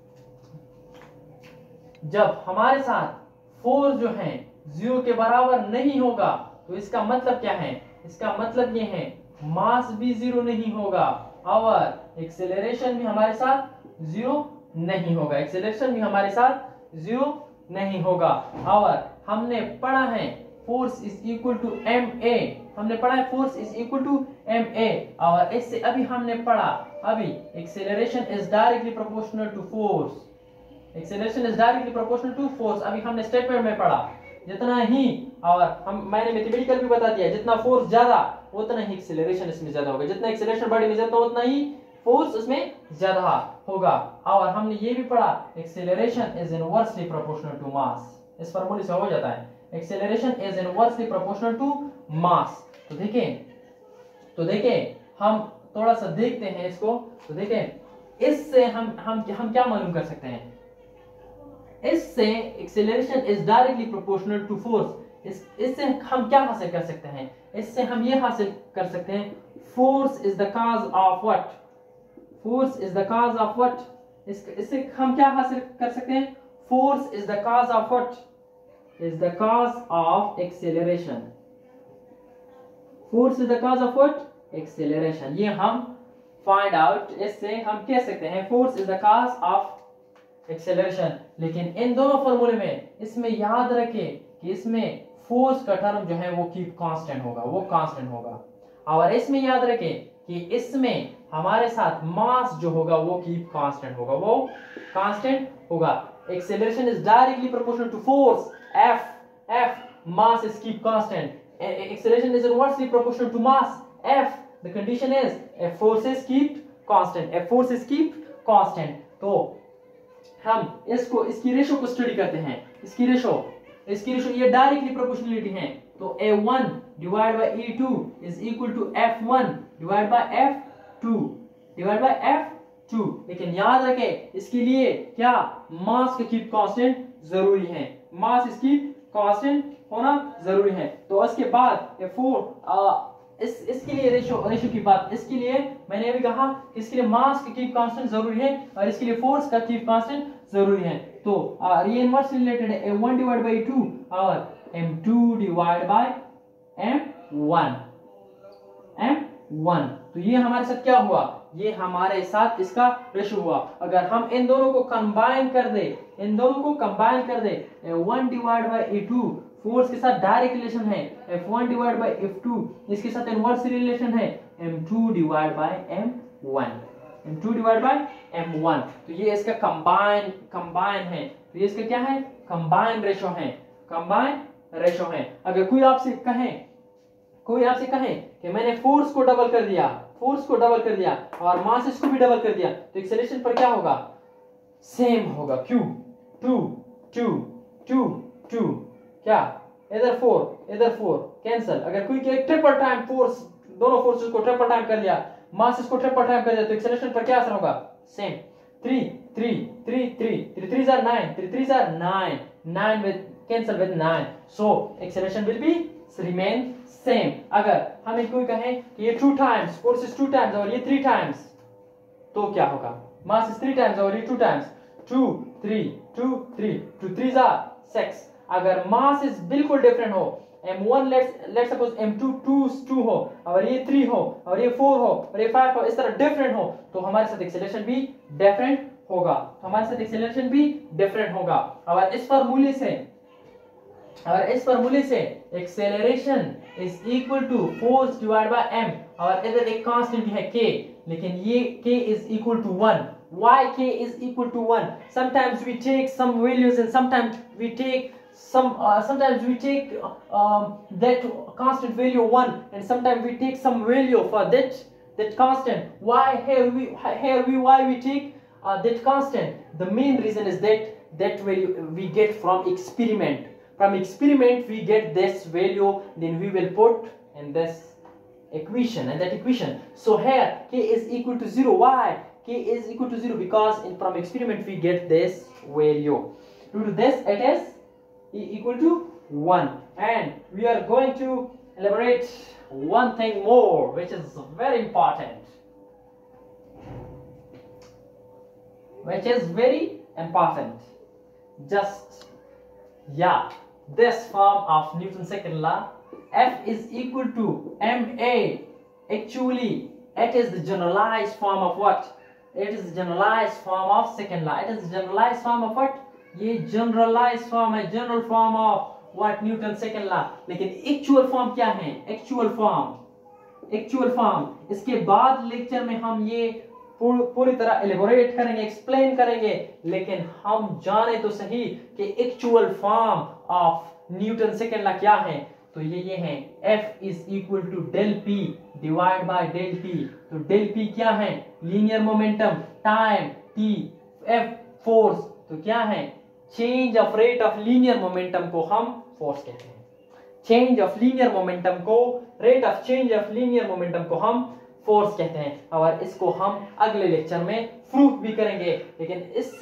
A: जब हमारे साथ फोर्स जो है 0 के बराबर नहीं होगा तो इसका मतलब क्या है, इसका मतलब ये है मास भी 0 नहीं होगा और एक्सेलरेशन भी हमारे साथ 0 नहीं होगा, एक्सेलरेशन भी हमारे साथ 0 नहीं होगा। और हमने पढ़ा है force is equal to ma, हमने पढ़ा है force is equal to ma, और इससे अभी हमने पढ़ा अभी acceleration is directly proportional to force, acceleration is directly proportional to force, अभी हमने स्टेटमेंट में पढ़ा। जितना ही और मैंने मैथमेटिकल भी बता दिया, जितना फोर्स ज्यादा उतना ही एक्सेलरेशन इसमें ज्यादा होगा, जितना एक्सेलरेशन बॉडी में ज्यादा उतना ही फोर्स उसमें ज्यादा होगा। और हमने ये भी पढ़ा acceleration is inversely proportional to mass, इस फार्मूले से हो जाता है acceleration is inversely proportional to mass. तो देखें हम थोड़ा सा देखते हैं इसको। तो देखें इससे हम क्या मालूम कर सकते हैं, इससे acceleration is directly proportional to force, इससे हम क्या हासिल कर सकते हैं, इससे हम ये हासिल कर सकते हैं force is the cause of what, force is the cause of what, इससे हम क्या हासिल कर सकते हैं, force is the cause of what, is the cause of acceleration, force is the cause of what, acceleration. ये हम फाइंड आउट, इससे हम कह सकते हैं force is the cause of acceleration. लेकिन इन दोनों फॉर्मूले में इसमें याद रखें कि इसमें फोर्स का टर्म जो है वो कीप कांस्टेंट होगा, वो कांस्टेंट होगा, और इसमें याद रखें कि इसमें हमारे साथ मास जो होगा वो कीप कांस्टेंट होगा, वो कांस्टेंट होगा। Acceleration is directly proportional to force f, mass is keep constant, acceleration is inversely proportional to mass f, the condition is f force is keep constant, f force is keep constant. तो हम इसको इसकी रेशो को स्टडी करते हैं, इसकी रेशो ये डायरेक्टली प्रोपोर्शनलिटी है। तो A1 divide by A2 is equal to F1 divide by F2। लेकिन याद रखें इसके लिए क्या मास का कीप कांस्टेंट जरूरी है, मास इसकी कांस्टेंट होना जरूरी है। तो उसके बाद F4 इसके लिए रेशो की बात, इसके लिए मैंने अभी कहा इसके लिए मास का कीप कांस्टेंट जरूरी है और इसके लिए फोर्स का कीप कांस्टेंट जरूरी है। तो ये इनवर्स रिलेटेड है A1 डिवाइड बाय 2 और M2 डिवाइड बाय M1। तो ये हमारे साथ क्या हुआ, ये हमारे साथ इसका रेशो हुआ। अगर हम इन दोनों को कंबाइन कर दे, A1 divide by A2 force के साथ डायरेक्ट रिलेशन है, F1 डिवाइड बाय F2 इसके साथ इनवर्स रिलेशन है, M2 डिवाइड बाय M1। तो ये इसका कंबाइन है, तो ये इसका क्या है, कंबाइन रेशो है। अगर कोई आपसे कहे कि मैंने फोर्स को डबल कर दिया और मास इसको भी डबल कर दिया तो एक्सेलरेशन पर क्या होगा, सेम होगा, Q 2 क्या, इधर 4 कैंसल। अगर कोई ट्रिपल टाइम फोर्स, दोनों फोर्सेस को ट्रिपल टाइम कर लिया, मास इसको ट्रिपल टाइम कर दिया तो एक्सेलरेशन पर क्या असर होगा, same. 3 are 9, 9 with cancel with 9, so acceleration will be remain same। अगर हमें कोई कहे कि ये 2 times, फोर्स इज 2 times और ये 3 times तो क्या होगा, मास इज 3 times और ये 2 times, 2 3 are 6। अगर मास इज बिल्कुल डिफरेंट हो, M1 लेट्स सपोज M2 2 हो और ये 3 हो और ये 4 हो और ये 5 हो, इस तरह डिफरेंट हो तो हमारे साथ एक्सेलरेशन भी डिफरेंट होगा, तो हमारे साथ एक्सेलरेशन भी डिफरेंट होगा। और इस फॉर्मूले से acceleration is equal to force divide by M, और इधर एक कांस्टेंट भी है k, लेकिन ये k is equal to 1। why k is equal to 1? Sometimes we take some values and sometimes we take that constant value 1, and sometimes we take some value for that constant. Why we take that constant? The main reason is that value we get from experiment. From experiment we get this value, then we will put in this equation, and that equation. So here k is equal to 0. Why k is equal to 0? Because from experiment we get this value. Due to this it is equal to 1. And we are going to elaborate one thing more, which is very important. Just this form of Newton's second law, F is equal to ma. Actually it is the generalized form of what? It is the generalized form of second law. It is the generalized form of what? ये generalized form है, general form of what? Newton second law. लेकिन actual form क्या है? actual form इसके बाद लेक्चर में हम ये पूरी तरह एलिबोरेट करेंगे, एक्सप्लेन करेंगे, लेकिन हम जाने तो सही कि actual form of Newton second law क्या है। तो ये है F is equal to del P divide by del T। तो डेल P क्या है? Linear momentum, time T, F force. तो क्या है? Change of rate of linear momentum को हम फोर्स कहते हैं। चेंज ऑफ लीनियर मोमेंटम को, rate of change of linear momentum को हम फोर्स कहते हैं, और इसको हम अगले लेक्चर में प्रूफ भी करेंगे। लेकिन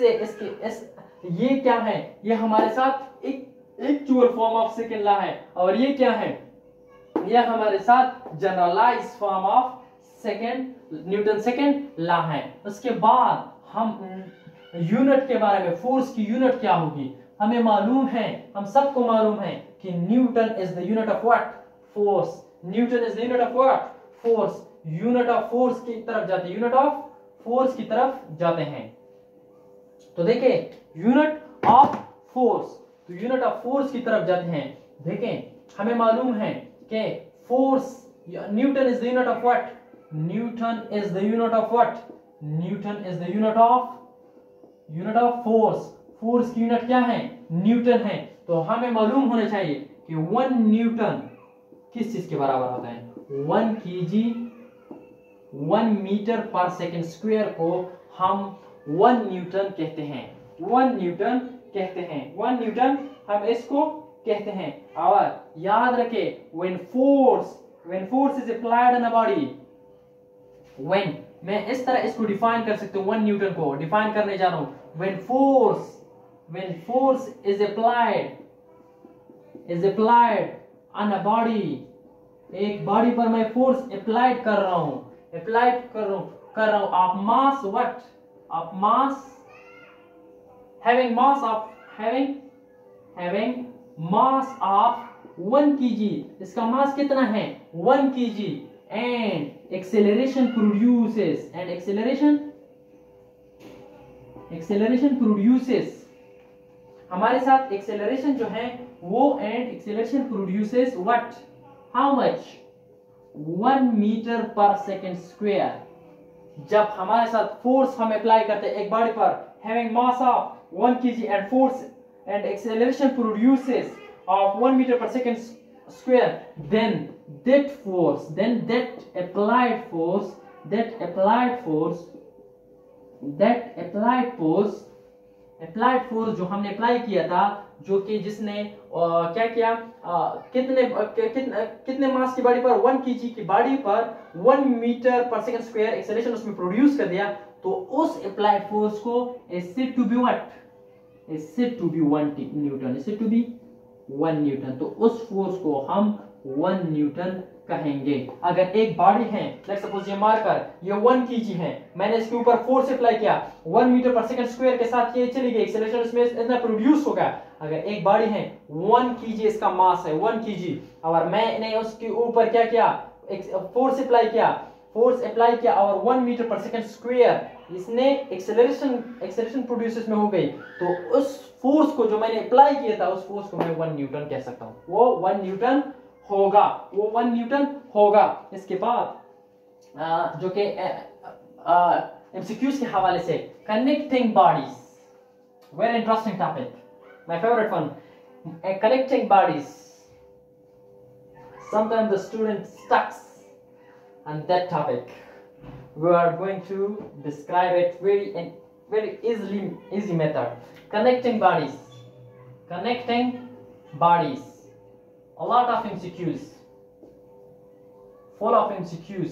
A: ये क्या है? ये हमारे साथ एक actual form of second law है, और ये क्या है? यह हमारे साथ generalise form of Newton second law है। उसके बाद हम यूनिट के बारे में, फोर्स की यूनिट क्या होगी हमें मालूम है, हम सबको मालूम है कि Newton is the unit of what? Force. Newton is the unit of what? Force. Unit of force की तरफ जाते हैं, यूनिट ऑफ फोर्स की तरफ जाते हैं। तो देखिए यूनिट ऑफ फोर्स, तो यूनिट ऑफ फोर्स की तरफ जाते हैं। देखें हमें मालूम है कि force, Newton is the unit of what? Newton is the unit of what? Newton is the unit of force. Force की यूनिट क्या है? न्यूटन है। तो हमें मालूम होना चाहिए कि 1 न्यूटन किस चीज के बराबर होता है? 1 kg 1 मीटर पर सेकंड स्क्वायर को हम 1 न्यूटन कहते हैं। 1 न्यूटन कहते हैं, 1 न्यूटन हम इसको कहते हैं। और याद रखें, when force is applied on a body, when, मैं इस तरह इसको डिफाइन कर सकता हूँ, 1 न्यूटन को डिफाइन करने जा रहा हूं। when force is applied on a body, एक बॉडी पर मैं फोर्स अप्लाइड कर रहा हूं of mass what? Of mass, having mass of 1 kg। इसका मास कितना है? 1 kg। and acceleration produces हमारे साथ एक्सेलरेशन जो है वो, and acceleration produces what? How much? 1 metre पर सेकंड स्क्वायर। जब हमारे साथ फोर्स हम अप्लाई करते हैं एक बॉडी पर, having mass of 1 kg and force and acceleration produces of 1 metre पर second square, then that applied force जो हमने अप्लाई किया था, जो कि जिसने क्या किया, कितने मास की बॉडी पर? 1 kg की बॉडी पर 1 मीटर पर सेकंड स्क्वायर एक्सेलरेशन उसमें प्रोड्यूस कर दिया। तो उस अप्लाइड फोर्स को is said to be what? is said to be 1 Newton, is said to be 1 Newton. तो उस फोर्स को हम 1 न्यूटन कहेंगे। अगर एक बॉडी है, लेट्स सपोज ये मार्कर, ये 1 kg है, मैंने इसके ऊपर फोर्स अप्लाई किया 1 मीटर पर सेकंड स्क्वायर के साथ, ये चली गई, एक्सेलरेशन इसमें इतना प्रोड्यूस होगा। अगर एक बॉडी है 1 kg इसका मास है, 1 kg, और मैंने उसके ऊपर क्या किया? फोर्स अप्लाई किया और 1 मीटर पर सेकंड स्क्वायर इसने एक्सेलरेशन प्रोड्यूस में हो गई, तो उस फोर्स को जो मैंने अप्लाई किया था उस फोर्स को मैं 1 न्यूटन कह सकता हूं, वो 1 न्यूटन होगा, वो 1 न्यूटन होगा। इसके बाद जो कि एमसीक्यूज के हवाले से connecting bodies, very interesting topic, my favourite one, connecting bodies. Sometimes the student stuck on that topic. We are going to describe it very easy method. Connecting bodies. Connecting bodies. A lot of MCQs. Full of MCQs.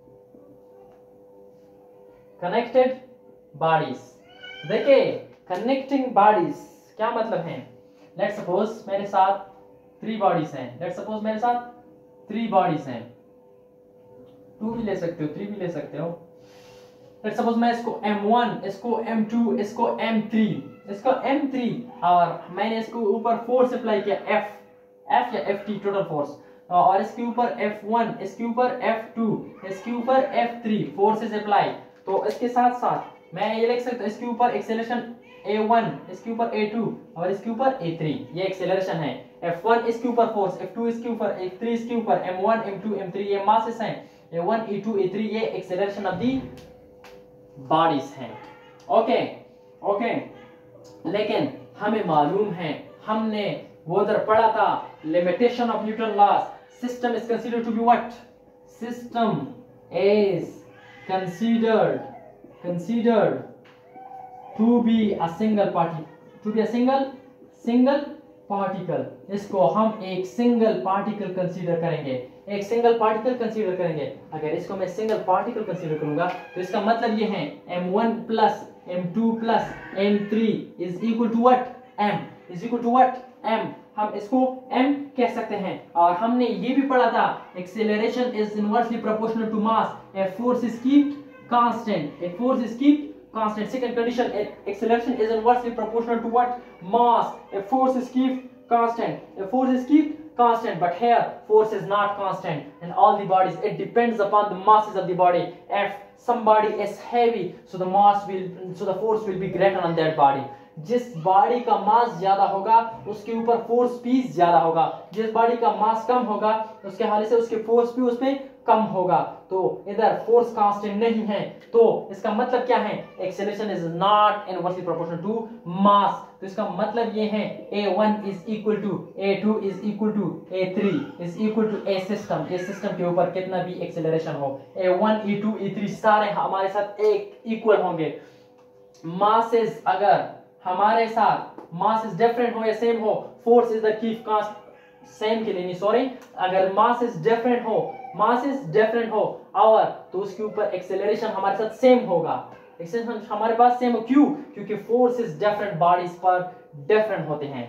A: Connected bodies. देखिए connecting bodies क्या मतलब है? Let's suppose मेरे साथ 3 bodies हैं. Let's suppose मेरे साथ 3 bodies हैं, 2 भी ले सकते हो, 3 भी ले सकते हो। Let's suppose मैं इसको M1, इसको M2, इसको M3, इसको M3 और मैंने इसको ऊपर फोर्स अप्लाई किया F या FT टोटल फोर्स, और इसके ऊपर F1, इसके ऊपर F2, इसके ऊपर F3 फोर्सेस अप्लाई। तो इसके साथ साथ मैं ये लिख सकता हूँ इसके ऊपर एक्सेलरेशन A1, इसके ऊपर A2 और इसके ऊपर A3, ये एक्सेलरेशन है। F1 इसके ऊपर फोर्स, F2 इसके ऊपर, F3 इसके ऊपर, M1, M2, M3 ये मासेस हैं, A1, A2, A3 ये एक्सेलरेशन ऑफ दी बॉडीज हैं। ओके, लेकिन हमें मालूम है, हमने वो उधर पढ़ा था, limitation of Newton laws, system is considered to be what? System is considered to be a single particle, इसको हम एक सिंगल पार्टिकल कंसीडर करेंगे, एक सिंगल पार्टिकल कंसीडर करेंगे। अगर इसको मैं सिंगल पार्टिकल कंसीडर करूंगा तो इसका मतलब ये है M1 plus M2 plus M3 is equal to what? M is equal to what? M। हम इसको M कह सकते हैं। और हमने ये भी पढ़ा था, acceleration is inversely proportional to mass, a force is kept constant, a force is kept constant. Second condition, acceleration is inversely proportional to what? Mass. A force is kept constant. A force is kept constant. But here, force is not constant. In all the bodies, it depends upon the masses of the body. If somebody is heavy, so the force will be greater on that body. जिस बॉडी का मास ज्यादा होगा उसके ऊपर फोर्स भी ज्यादा होगा, जिस बॉडी का मास कम होगा उसके हाल से उसके फोर्स भी उसमें कम होगा। तो इधर फोर्स कांस्टेंट नहीं है, तो इसका मतलब क्या है? Acceleration is not inversely proportional to mass. तो इसका मतलब ये है A1 is equal to A2 is equal to A3 is equal to a system. इस सिस्टम के ऊपर कितना भी एक्सेलरेशन हो, A1 A2 A3 सारे हमारे साथ एक इक्वल होंगे। मासेस अगर हमारे साथ मासेस डिफरेंट हो या सेम हो, force is the keep constant, same के लिए नहीं सॉरी, अगर मासेस डिफरेंट हो और तो उसके ऊपर एक्सेलरेशन हमारे साथ सेम होगा, एक्सेलरेशन हमारे पास सेम हो। क्यों? क्योंकि फोर्सेस डिफरेंट बॉडीज पर डिफरेंट होते हैं,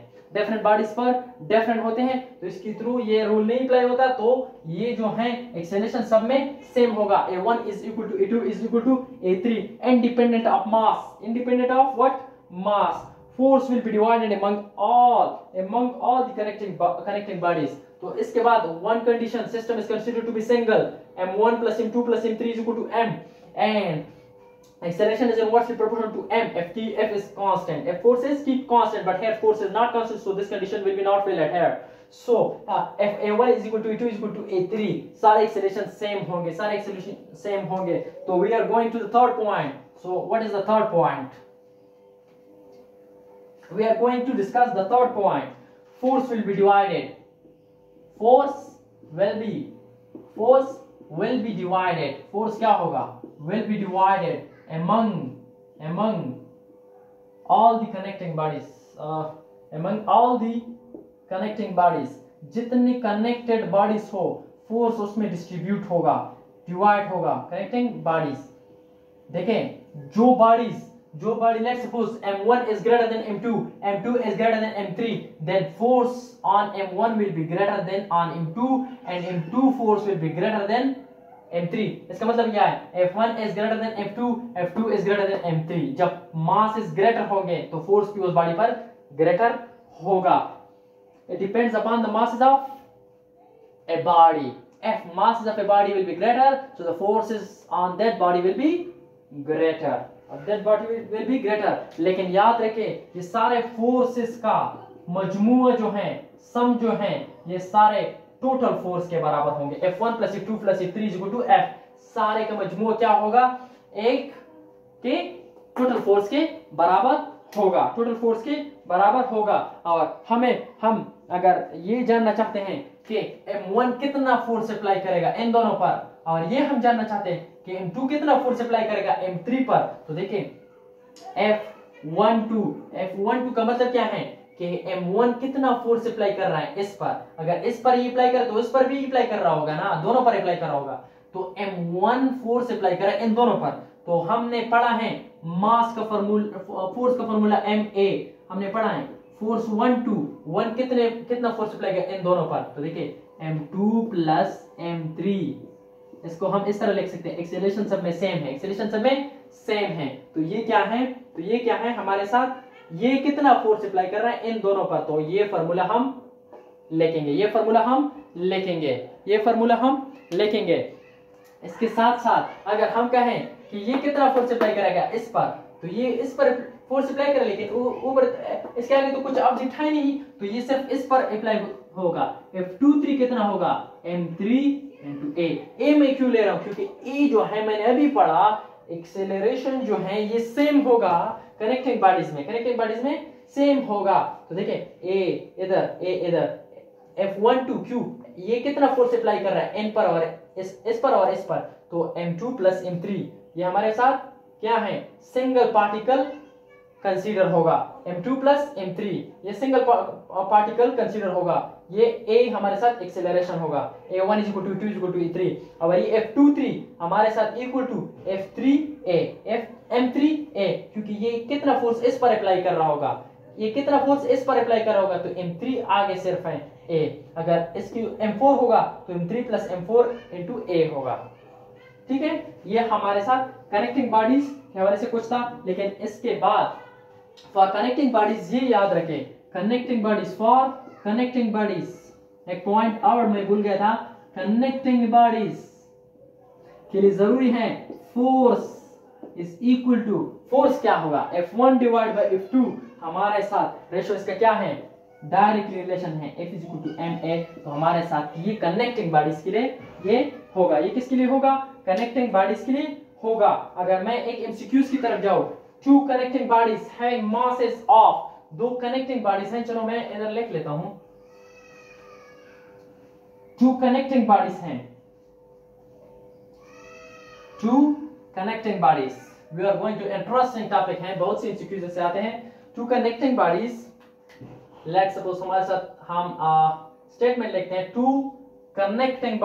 A: तो इसके थ्रू ये रूल नहीं अप्लाई होता। तो ये जो है एक्सेलरेशन सब में सेम होगा। A1 is equal to A2 is equal to A3 independent of mass, independent of what? Mass. Force will be divided among all the connecting bodies. तो इसके बाद one condition, system is considered to be single, M1 plus M2 plus M3 is equal to M, and acceleration is inversely proportional to M. F is constant. If forces keep constant, but here force is not constant, so this condition will be not valid here. So if A1 is equal to A2 is equal to A3, सारे acceleration same होंगे, तो we are going to the third point. So what is the third point? We are going to discuss the third point. Force will be divided. Force will be divided. Force क्या होगा? Will be divided among all the connecting bodies. Among all the connecting bodies. जितनी connected bodies हो, force उसमें distribute होगा, divide होगा. Connecting bodies. देखें जो body, let's suppose M1 is greater than M2, M2 is greater than M3, then force on M1 will be greater than on M2, and M2 force will be greater than M3. इसका मतलब क्या है? F1 is greater than F2, F2 is greater than M3. जब mass is greater होंगे तो force भी उस body पर greater होगा. It depends upon the masses of a body. If masses of a body will be greater, so the forces on that body will be greater. That body will be greater. लेकिन याद रखें ये सारे फोर्सेस का मजमूआ जो है, सम जो है, ये सारे टोटल फोर्स के बराबर होंगे। F1 + F2 + F3 = F, सारे का मजमूआ क्या होगा, एक के टोटल फोर्स के बराबर होगा, टोटल फोर्स के बराबर होगा। और हम अगर ये जानना चाहते हैं कि M1 कितना फोर्स अप्लाई करेगा इन दोनों पर, और ये हम जानना चाहते हैं कि M2 कितना फोर्स अप्लाई करेगा M3 पर, तो देखिए F12 का मतलब क्या है कि M1 कितना फोर्स अप्लाई कर रहा है इस पर। अगर इस पर ये अप्लाई करे तो इस पर भी अप्लाई कर रहा होगा ना, दोनों पर अप्लाई कर रहा होगा। तो M1 फोर्स अप्लाई कर रहा है इन दोनों पर। तो हमने पढ़ा है मास का फार्मूला, फोर्स का फार्मूला Ma हमने पढ़ा है। फोर्स 1 कितना फोर्स अप्लाई कर इन दोनों पर, तो देखिए M2 + M3, इसको हम इस तरह लिख सकते हैं, एक्सेलरेशन सब में सेम है, एक्सेलरेशन सब में सेम है। तो ये क्या है हमारे साथ, ये कितना फोर्स अप्लाई कर रहा है इन दोनों पर। तो ये फार्मूला हम लिखेंगे, इसके साथ साथ अगर हम कहें कि ये कितना फोर्स अप्लाई करेगा इस पर, तो ये इस पर फोर्स अप्लाई करे, लेकिन ऊपर इसके आगे तो कुछ ऑब्जेक्ट है नहीं, तो ये सिर्फ इस पर अप्लाई होगा। F23 कितना होगा, M3 × A मैं क्यों ले रहा हूं, क्योंकि A जो है मैंने अभी पढ़ा, एक्सेलरेशन जो है ये सेम होगा कनेक्टिंग बॉडीज में सेम होगा। तो देखिए A इधर F12 Q, ये कितना फोर्स अप्लाई कर रहा है N पर और इस पर, तो M2 + M3 ये हमारे साथ क्या है, सिंगल पार्टिकल कंसीडर होगा। M2 + M3 ये सिंगल पार्टिकल कंसीडर होगा। ये A हमारे साथ एक्सेलरेशन होगा, A1 = 2 = 3, और ये F23 हमारे साथ इक्वल टू F3A, M3A, क्योंकि ये कितना फोर्स इस पर अप्लाई कर रहा होगा, तो M3 आगे सिर्फ है A। अगर इसकी M4 होगा तो M3 + M4 × A होगा। ठीक है, ये हमारे साथ कनेक्टिंग बॉडीज के हवाले से कुछ था। लेकिन इसके बाद फॉर कनेक्टिंग बॉडीज ये याद रखें, कनेक्टिंग बॉडीज एक पॉइंट और मैं भूल गया था, कनेक्टिंग बॉडीज के लिए जरूरी है force is equal to, force क्या होगा, F1 / F2 हमारे साथ रेशो इसका क्या है, डायरेक्ट रिलेशन है, F = ma। तो हमारे साथ ये कनेक्टिंग बॉडीज के लिए ये होगा। ये किसके लिए होगा, कनेक्टिंग बॉडीज के लिए होगा। अगर मैं एक MCQs की तरफ जाऊं, two connecting bodies having masses of, दो कनेक्टिंग बॉडीज हैं, चलो मैं इधर लिख लेता हूं, टू कनेक्टिंग बॉडीज हैं, two connecting bodies, we are going to interesting topic है, बहुत से MCQs से आते हैं। Two connecting bodies, let's suppose हमारे साथ हम स्टेटमेंट लिखते हैं, टू कनेक्टिंग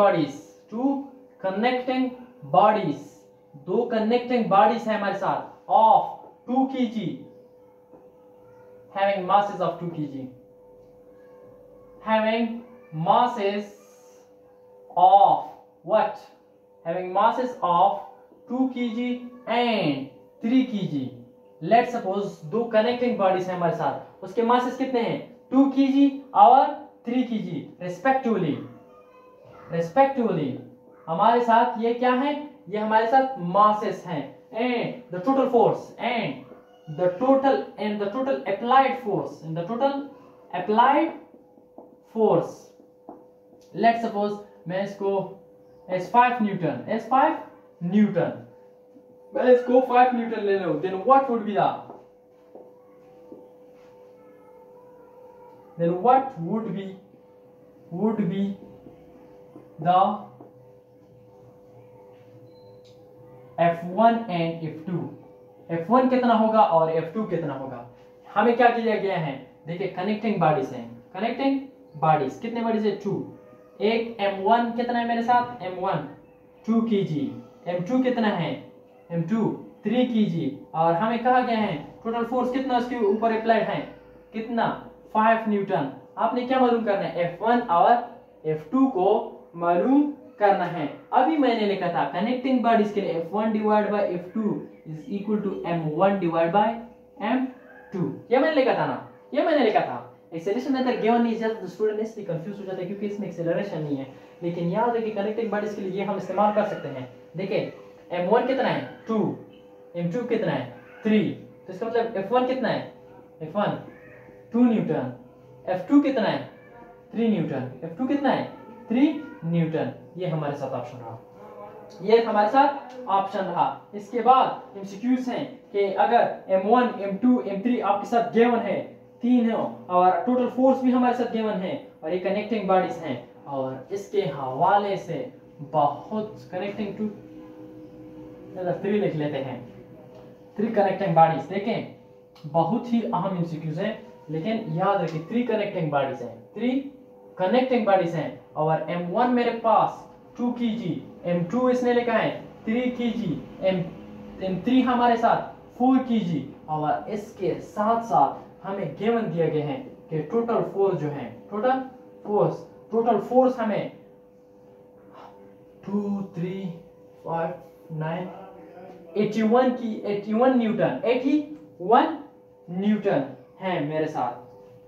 A: बॉडीज, दो कनेक्टिंग बॉडीज है हमारे साथ of 2 kg, having masses of 2 kg, having masses of what, having masses of 2 kg and 3 kg। Let's suppose दो कनेक्टिंग बॉडीज है हमारे साथ, उसके मासेस कितने हैं, 2 kg और 3 kg रिस्पेक्टिवली। हमारे साथ ये क्या है, ये हमारे साथ मासेस हैं, and the total force and the total applied force, let's suppose मैं इसको S5 न्यूटन मैं इसको 5 न्यूटन ले लूं, then what would be the F1 and F2, F1 कितना होगा और F2 कितना होगा। हमें क्या किया गया है, देखिए कनेक्टिंग बॉडीज हैं, कनेक्टिंग बॉडीज कितने बॉडीज है, 2, एक M1 कितना है मेरे साथ, M1 2 kg, M2 कितना है, M2 3 kg, और हमें कहा गया है टोटल फोर्स कितना उसके ऊपर अप्लाइड है, कितना 5 न्यूटन। आपने क्या मालूम करना है, F1 और F2 को मालूम करना है। अभी मैंने लिखा था कनेक्टिंग बॉडीज के लिए F1 / F2 = M1 / M2, ये मैंने लिखा था एक्सेलरेशन मेथड गिवन नहीं जाता तो स्टूडेंट इसलिए कंफ्यूज हो जाता है क्योंकि इसमें एक्सेलरेशन नहीं है। लेकिन याद है कि कनेक्टिंग बॉडीज के लिए ये हम इस्तेमाल कर सकते हैं। देखिए M1 कितना है 2, M2 कितना है 3, तो इसका मतलब F1 कितना है, F1 2 न्यूटन, F2 कितना है 3 न्यूटन, F2 कितना है 3 न्यूटन। ये हमारे साथ ऑप्शन रहा, ये हमारे साथ ऑप्शन रहा। इसके बाद एमसीक्यूज हैं कि अगर M1 M2 M3 आपके साथ गिवन है, 3 है, और टोटल फोर्स भी हमारे साथ गिवन है, और ये कनेक्टिंग बॉडीज हैं, और इसके हवाले से बहुत कनेक्टिंग टू 3 लिख लेते हैं, 3 कनेक्टिंग बॉडीज। देखें बहुत ही अहम एमसीक्यूज हैं, लेकिन याद रखिए 3 कनेक्टिंग बॉडीज हैं, 3 कनेक्टिंग बॉडीज हैं, और M1 मेरे पास 2 kg, M2 इसने लिखा है 3 kg, M3 हमारे साथ 4 kg, और इसके साथ साथ हमें गिवन दिया गया है कि टोटल फोर्स जो है, टोटल फोर्स हमें 2 3 5 9 81 न्यूटन, 81 न्यूटन है मेरे साथ।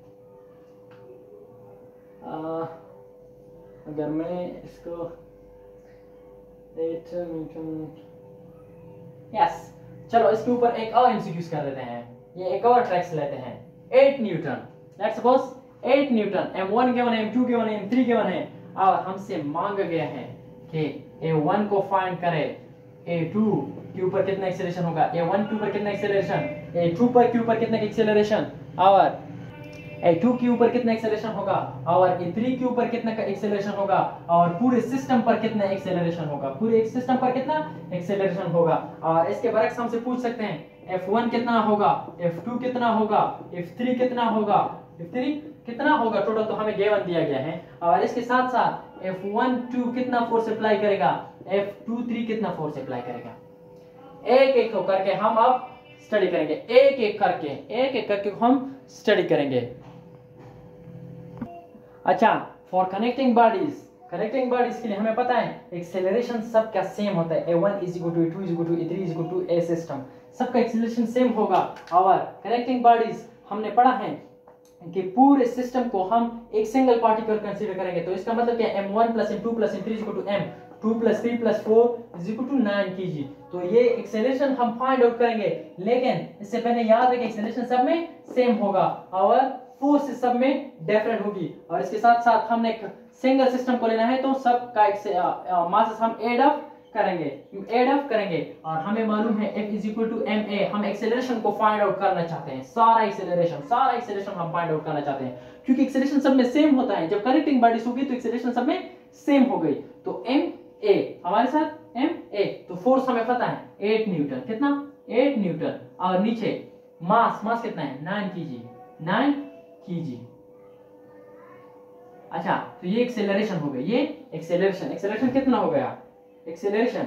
A: अगर मैं इसको 8 न्यूटन, यस, चलो इसके ऊपर एक और एमसीक्यूज कर लेते हैं, ये एक और ट्रैक्स लेते हैं। 8 newton, let's suppose 8 newton, M1 given है, M2 गिवन है, M3 गिवन है, और हमसे मांगा गया है कि A1 को फाइंड करें, A2 के ऊपर कितना एक्सेलरेशन होगा, A1 के ऊपर कितना एक्सेलरेशन, A2 पर के ऊपर कितना एक्सेलरेशन, और A2 के ऊपर कितना एक्सेलरेशन होगा, और A3 के ऊपर कितना एक्सेलरेशन होगा, और पूरे सिस्टम पर कितना एक्सेलरेशन होगा, पूरे सिस्टम पर कितना एक्सेलरेशन होगा। और इसके बरक्स हमसे पूछ सकते हैं F1 कितना होगा, F2 कितना होगा, F3 कितना होगा, F3 कितना होगा, टोटल तो हमें गिवन दिया गया है, और इसके साथ साथ F12 कितना फोर्स अप्लाई करेगा, F23 कितना फोर्स अप्लाई करेगा। एक एक करके हम अब स्टडी करेंगे, एक एक करके हम स्टडी करेंगे। अच्छा, फॉर कनेक्टिंग बॉडीज के लिए हमें पता है एक्सेलरेशन सबका सेम होता है, A1 = A2 = A3 = A system, सबका एक्सेलरेशन सेम होगा। और कनेक्टिंग बॉडीज हमने पढ़ा है कि पूरे सिस्टम को हम एक सिंगल पार्टिकल कंसीडर करेंगे, तो इसका मतलब क्या है, M1 + M2 + M3 = M, 2 + 3 + 4 = 9 kg। तो ये एक्सेलरेशन हम फाइंड आउट करेंगे, लेकिन इससे पहले याद रखें एक्सेलरेशन सब में सेम होगा और फोर्स सब में डिफरेंट होगी। और इसके साथ साथ हमने एक सिंगल सिस्टम को लेना है, तो सब का मासेस हम एड अप करेंगे, और हमें मालूम है F = ma, हम एक्सेलरेशन को फाइंड आउट करना चाहते हैं, सारा एक्सेलरेशन हम फाइंड आउट करना चाहते हैं, क्योंकि एक्सेलरेशन सब में सेम होता है। जब कनेक्टिंग बॉडीज होगी तो एक्सेलरेशन सब में सेम हो गई, तो ma हमारे साथ ma, तो फोर्स हमें पता है 8 न्यूटन, कितना 8 न्यूटन, और नीचे मास कितना है 9 kg। अच्छा, तो ये एक्सेलरेशन हो गई, ये एक्सेलरेशन कितना हो गया, एक्सेलरेशन,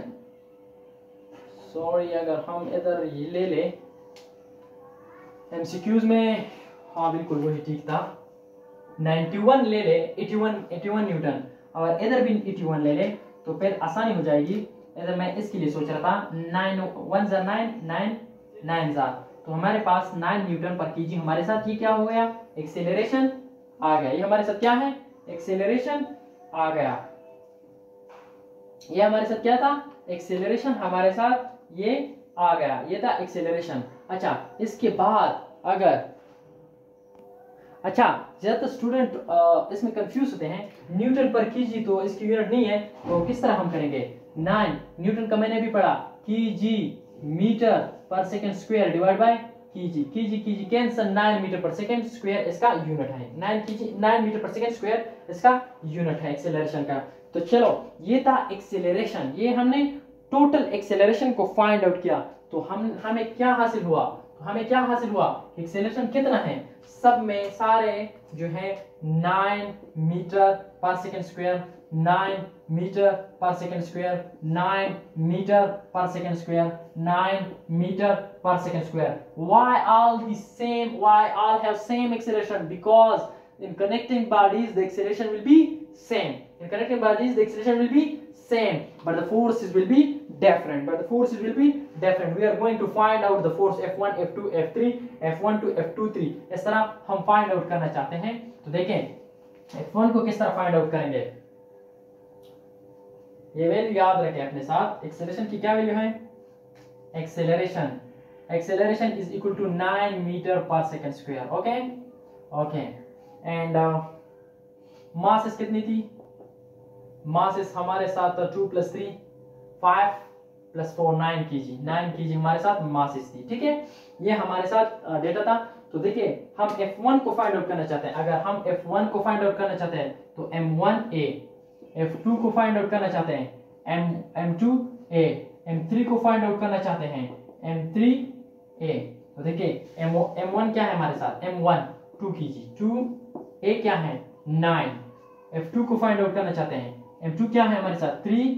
A: सॉरी अगर हम इधर ये ले ले एमसीक्यूज में, हाँ बिल्कुल वही ठीक था, 91 ले ले, 81 न्यूटन, और इधर भी 81 ले ले, तो फिर आसानी हो जाएगी। इधर मैं इसके लिए सोच रहा था 9 1 * 9 9 * तो हमारे पास 9 न्यूटन पर kg हमारे साथ ये क्या हो गया, एक्सेलरेशन आ गया। ये हमारे साथ क्या है, एक्सेलरेशन आ गया। ये हमारे साथ क्या था, एक्सेलरेशन हमारे साथ ये आ गया, ये था एक्सेलरेशन। अच्छा, इसके बाद अगर ज्यादातर स्टूडेंट इसमें कंफ्यूज होते हैं, न्यूटन पर kg तो इसकी यूनिट नहीं है, तो किस तरह हम करेंगे। 9 न्यूटन का मैंने भी पढ़ा, kg मीटर पर second square divide by kg cancel, 9 metre पर सेकंड स्क्वायर इसका यूनिट है, 9 मीटर पर सेकंड स्क्वायर इसका यूनिट है एक्सेलरेशन का। तो चलो, ये था एक्सेलरेशन, ये हमने टोटल एक्सेलरेशन को फाइंड आउट किया, तो हमें क्या हासिल हुआ, एक्सेलरेशन कितना है, सब में सारे जो है 9 मीटर पर सेकंड स्क्वायर, 9 मीटर पर सेकंड स्क्वायर, 9 मीटर पर second square, 9 metre per second square. Why all have same acceleration? Because in connecting bodies the acceleration will be same. But the forces will be different. We are going to find out the force F1, F2, F3, F1 to F23. इस तरह हम find out करना चाहते हैं। तो देखें F1 को किस तरह find out करेंगे, ये वैल्यू याद रखें अपने साथ। एक्सेलरेशन की क्या वैल्यू है, acceleration acceleration is equal to 9 meter per second square. Okay and masses कितनी थी? masses हमारे साथ 2 + 3 5 + 4 9 kg, 9 kg हमारे साथ masses थी। ठीक है, ये हमारे साथ डेटा था। तो देखिए हम F1 को फाइंड आउट करना चाहते हैं। अगर हम F1 को फाइंड आउट करना चाहते हैं तो M1A, F2 को फाइंड आउट करना चाहते हैं M2A, M3 को फाइंड आउट करना चाहते हैं M3A। तो देखिए M1 क्या है हमारे साथ? M1 2 kg, 2A क्या है 9। F2 को फाइंड आउट करना चाहते हैं, M2 क्या है हमारे साथ 3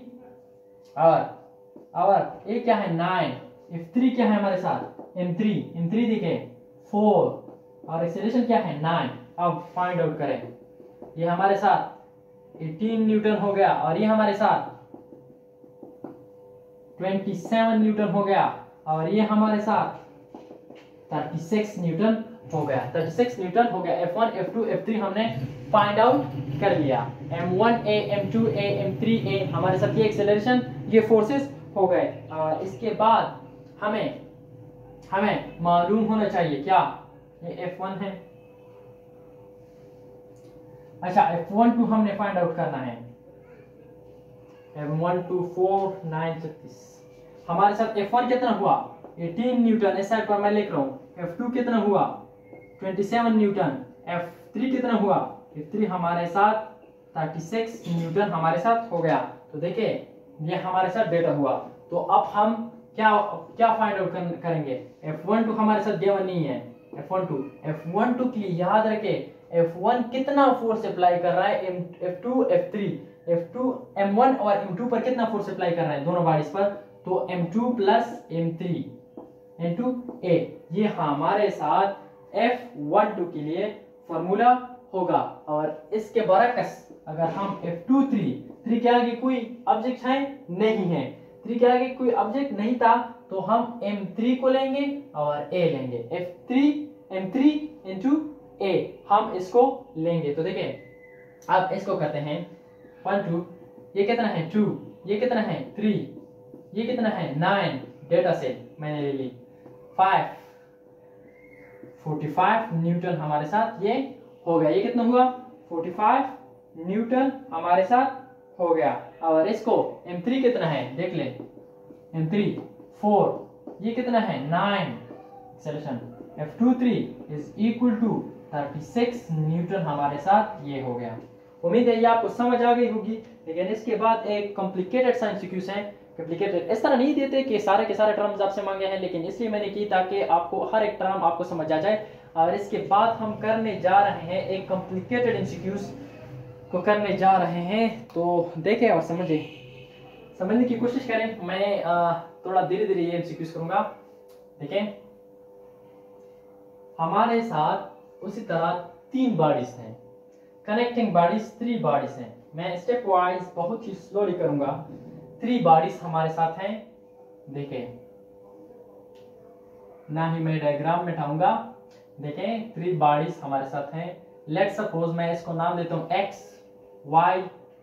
A: और A क्या है 9। F3 क्या है हमारे साथ M3 देखिए 4 और एक्सेलरेशन क्या है 9। अब फाइंड आउट करें, ये हमारे साथ 18 न्यूटन हो गया और ये हमारे साथ 27 न्यूटन हो गया और ये हमारे साथ 36 न्यूटन हो गया। 36 न्यूटन हो गया। F1 F2 F3 हमने फाइंड आउट कर लिया। M1A M2A M3A हमारे साथ ये एक्सेलरेशन ये फोर्सेस हो गए। इसके बाद हमें मालूम होना चाहिए क्या? ये F1 है। अच्छा F1 2 हमने फाइंड आउट करना है। M1 2 4 9 36 हमारे साथ F1 कितना हुआ 18 न्यूटन, इस साइड पर मैं लिख रहा हूं। F2 कितना हुआ 27 न्यूटन। F3 कितना हुआ F3 हमारे साथ 36 न्यूटन हमारे साथ हो गया। तो देखिए ये हमारे साथ डेटा हुआ। तो अब हम क्या फाइंड आउट करेंगे? F1 2 हमारे साथ गिवन नहीं है। F1 2 के लिए याद रखें F1 कितना फोर्स अप्लाई कर रहा है F2 F3 F2 M1 और M2 पर कितना फोर्स अप्लाई कर रहा है दोनों बॉडीज पर? तो M2 + M3 into A ये हमारे साथ F12 के लिए फॉर्मूला होगा। और इसके बरक्स अगर हम F2 3 के आगे कोई ऑब्जेक्ट है नहीं है, 3 के आगे कोई ऑब्जेक्ट नहीं था तो हम M3 को लेंगे और A लेंगे। M3 into A हम इसको लेंगे। तो देखिए अब इसको करते हैं 1 2 ये कितना है 2, ये कितना है 3, ये कितना है 9 डेटा सेट मैंने ले ली 5 45 न्यूटन हमारे साथ ये हो गया। ये कितना हुआ 45 न्यूटन हमारे साथ हो गया। और इसको M3 कितना है देख ले, M3 4 ये कितना है 9 acceleration F23 is equal to 36 newton हमारे साथ ये हो गया। उम्मीद है ये आपको समझ आ गई होगी। लेकिन इसके बाद एक कॉम्प्लिकेटेड सा एमसीक्यूज है। कॉम्प्लिकेटेड इस तरह नहीं देते कि सारे के सारे टर्म्स आपसे मांगे हैं, लेकिन इसलिए मैंने की ताकि आपको हर एक टर्म आपको समझ आ जाए। और इसके बाद हम करने जा रहे हैं एक कॉम्प्लिकेटेड एमसीक्यूज को करने जा रहे हैं। तो देखें और समझने की कोशिश करें। मैं थोड़ा धीरे धीरे ये एमसीक्यूज करूंगा। देखें हमारे साथ उसी तरह 3 बॉडीज हैं, कनेक्टिंग बॉडीज 3 बॉडीज हैं। मैं स्टेप वाइज बहुत ही स्लोली करूंगा। 3 बॉडीज हमारे साथ हैं। देखें ना ही मैं डायग्राम में ठाऊंगा। देखें 3 बॉडीज हमारे साथ हैं। लेट सपोज मैं इसको नाम देता हूं x y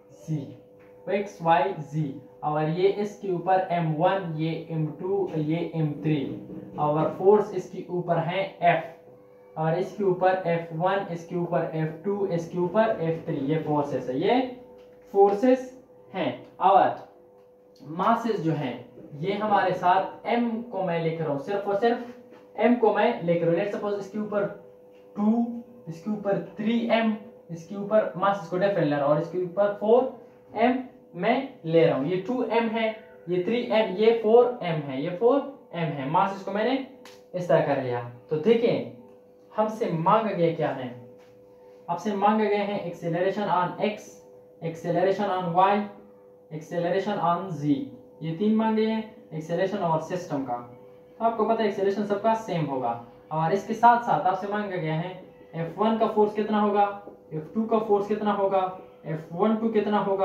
A: z और ये इसके ऊपर M1 ये M2 ये M3 और फोर्स इसके ऊपर है F और इसके ऊपर F1 इसके ऊपर F2 इसके ऊपर F3 ये फोर्सेस है, ये फोर्सेस हैं। और मासेस जो हैं ये हमारे साथ M को मैं लिख रहा हूं, सिर्फ और सिर्फ M को मैं लिख रहा हूं। लेट सपोज इसके ऊपर 2 इसके ऊपर 3M इसके ऊपर मासेस को डिफरेंट ले रहा हूं और इसके ऊपर 4M मैं ले रहा हूं। ये 2M है, ये 3M, ये 4M है, ये 4M है। मासेस को मैंने इस तरह कर लिया। तो देखें हमसे मांगा गया क्या है? आपसे मांगे गए हैं acceleration on x, acceleration on y, acceleration on z। ये 3 मांगे हैं एक्सेलरेशन और सिस्टम का। तो आपको पता है एक्सेलरेशन सबका सेम होगा। और इसके साथ साथ आपसे मांगा गया है F1 का फोर्स कितना होगा, F2 का फोर्स कितना होगा, F12 कितना होगा,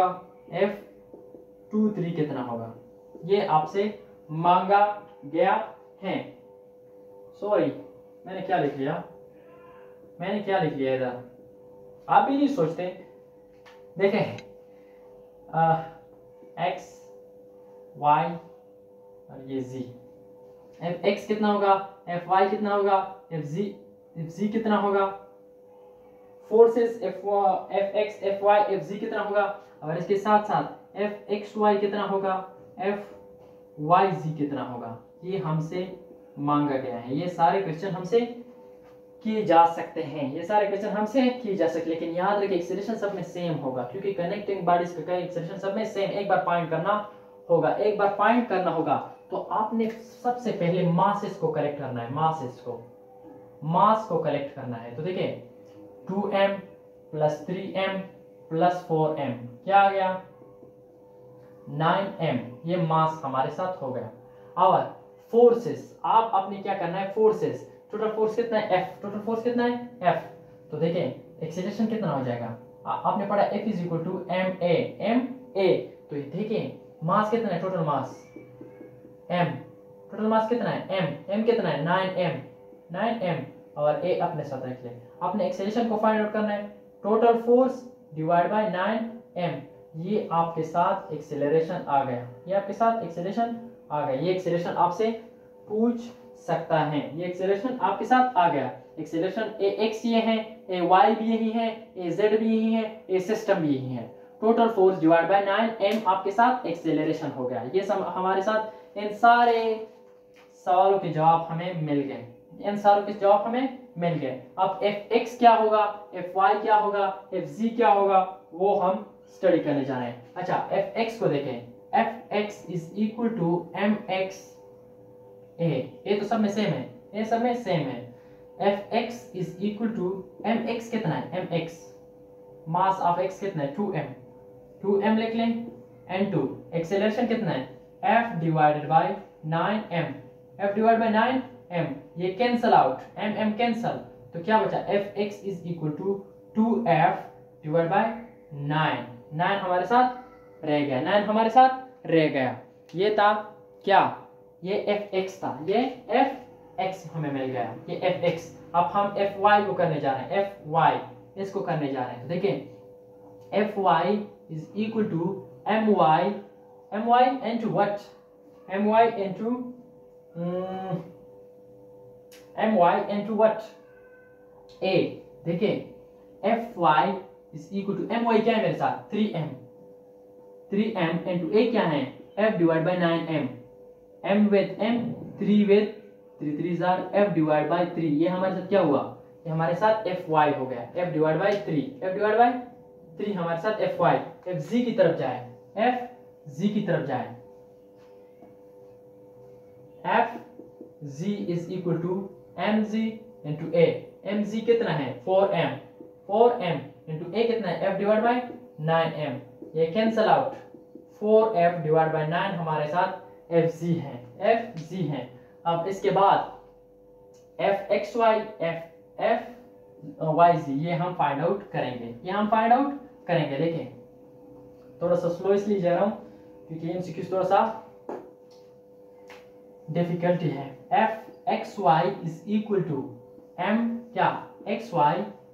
A: F23 कितना होगा, ये आपसे मांगा गया है। सॉरी मैंने क्या लिख लिया इधर, आप भी नहीं सोचते। देखें x y और ये z, एफ एक्स कितना होगा, एफ वाई कितना होगा, एफ जी कितना होगा, forces F X F Y F G कितना होगा, और इसके साथ साथ एफ एक्स वाई कितना होगा, एफ वाई जी कितना होगा। ये हमसे मांगा गया है। ये सारे क्वेश्चन हमसे किए जा सकते हैं, ये सारे क्वेश्चन हमसे किए जा सकते, लेकिन याद रखिए एक्सेलरेशन सब में सेम होगा, क्योंकि कनेक्टिंग बॉडीज का एक्सेलरेशन सब में सेम। एक बार फाइंड करना होगा, एक बार फाइंड करना होगा, तो आपने सबसे पहले मासेस को कलेक्ट करना है, मास को कलेक्ट करना है। तो देखिए 2m plus 3m plus 4m क्या आ गया, 9m, ये मास हमारे साथ हो गया। और फोर्सेस, आप अपने क्या करना है, फोर्सेस, टोटल फोर्स कितना है F, टोटल फोर्स कितना है F। तो देखिए एक्सीलरेशन कितना हो जाएगा, आपने पढ़ा F is equal to ma, तो देखिए मास कितना है, total mass m, total mass कितना है m कितना है 9m, और a अपने साथ रख ले। आपने एक्सीलरेशन को फाइंड आउट करना है, total force divide by 9m, ये आपके साथ एक्सीलरेशन आ गया, ये आपके साथ एक्सीलरेशन आ गया। ये एक्सीलरेशन आपसे पूछ सकता है, ये एक्सीलरेशन आपके साथ आ गया। एक्सीलरेशन ए एक्स ये है, ए वाई भी यही है, ए जेड भी यही है, ए सिस्टम भी यही है। Total force divide by 9m आपके साथ एक्सीलरेशन हो गया। ये सब हमारे साथ इन सारे सवालों के जवाब हमें मिल गए, इन सारों के जवाब हमें मिल गए। अब एफ एक्स क्या होगा, एफ वाई क्या होगा, एफ जी क्या होगा, वो हम स्टडी करने जा रहे हैं। अच्छा एफ एक्स को देखें, F X is equal to M X A तो सब में सेम है, ये सब में सेम है। F X is equal to M X कितना है, M X mass of X कितना है 2m लिख लें, n2 एक्सेलरेशन कितना है f divided by 9m, f divide by 9m, ये कैंसल आउट, m कैंसल, तो क्या बचा F X is equal to 2f divide by 9 हमारे साथ रह गया, 9 हमारे साथ रह गया। ये था क्या, ये एफ एक्स था, ये एफ एक्स हमें मिल गया, ये एफ एक्स। अब हम एफ वाई को करने जा रहे हैं, एफ वाई इसको करने जा रहे हैं। तो देखिए F Y is equal to M Y into what, M Y into what A. देखिए F Y is equal to M Y क्या है मेरे साथ 3m इनटू ए क्या है f divide by 9m, m with m 3 with 3 are f divide by 3, ये हमारे साथ क्या हुआ, ये हमारे साथ fy हो गया, f डिवाइड बाय 3 हमारे साथ fy। fg की तरफ जाए, fg की तरफ जाए, fg is equal to mg into a, mg कितना है 4m इनटू a कितना है f डिवाइड बाय 9m, ये cancel out, 4f divide by 9 हमारे साथ fg है। अब इसके बाद fxy fyz ये हम फाइंड आउट करेंगे, देखें थोड़ा सा स्लो इसलिए जा रहा हूं क्योंकि एमसीक्यू थोड़ा सा डिफिकल्टी है। fxy is equal to m क्या xy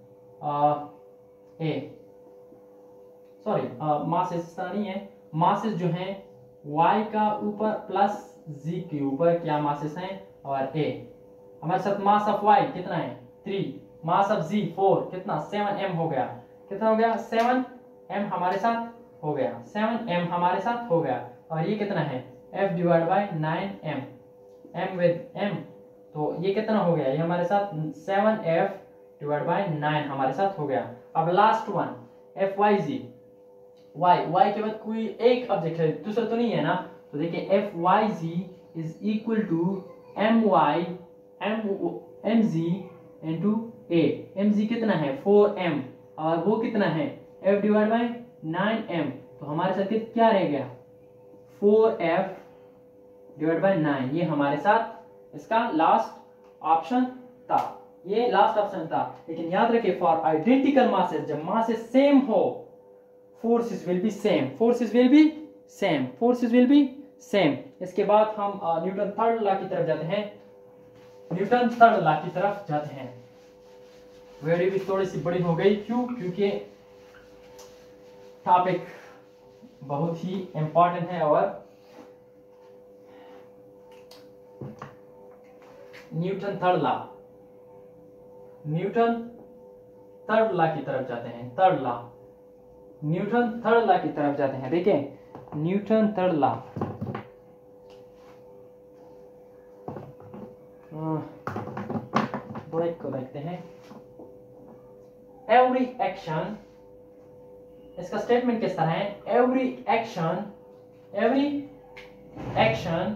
A: a, सॉरी मासेस इस तरह नहीं है, मासेस जो हैं y का ऊपर प्लस z के ऊपर क्या मासेस हैं, और a हमारे साथ मास ऑफ y कितना है 3, मास ऑफ z 4, कितना 7m हो गया, कितना हो गया 7m हमारे साथ हो गया, 7m हमारे साथ हो गया। और ये कितना है f divide by 9m, m with m, तो ये कितना हो गया, ये हमारे साथ 7f डिवाइड बाय 9 हमारे साथ हो गया। अब लास्ट वन fyz, y के बाद कोई एक ऑब्जेक्ट है, दूसरा तो नहीं है ना, तो देखिए fyz is equal to mg into a, mg कितना है 4m, और वो कितना है f डिवाइड बाय 9m, तो हमारे साथ क्या रह गया 4f डिवाइड बाय 9, ये हमारे साथ इसका लास्ट ऑप्शन था, ये लास्ट ऑप्शन था। लेकिन याद रखिए फॉर आइडेंटिकल मासेस, जब मासेस सेम हो forces will be same। इसके बाद हम न्यूटन थर्ड लॉ की तरफ जाते हैं, वीडियो भी थोड़ी सी बड़ी हो गई, क्योंकि टॉपिक बहुत ही इंपॉर्टेंट है और Newton third law, Newton third law की तरफ जाते हैं, third law, Newton third law की तरफ जाते हैं। देखिए न्यूटन थर्ड लॉ, ब्रेक को देखते हैं। एवरी एक्शन, इसका स्टेटमेंट किस तरह है, every action, every action,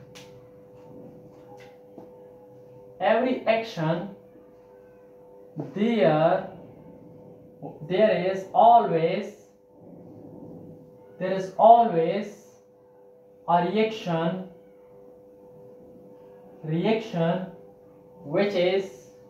A: every action there is always a reaction which is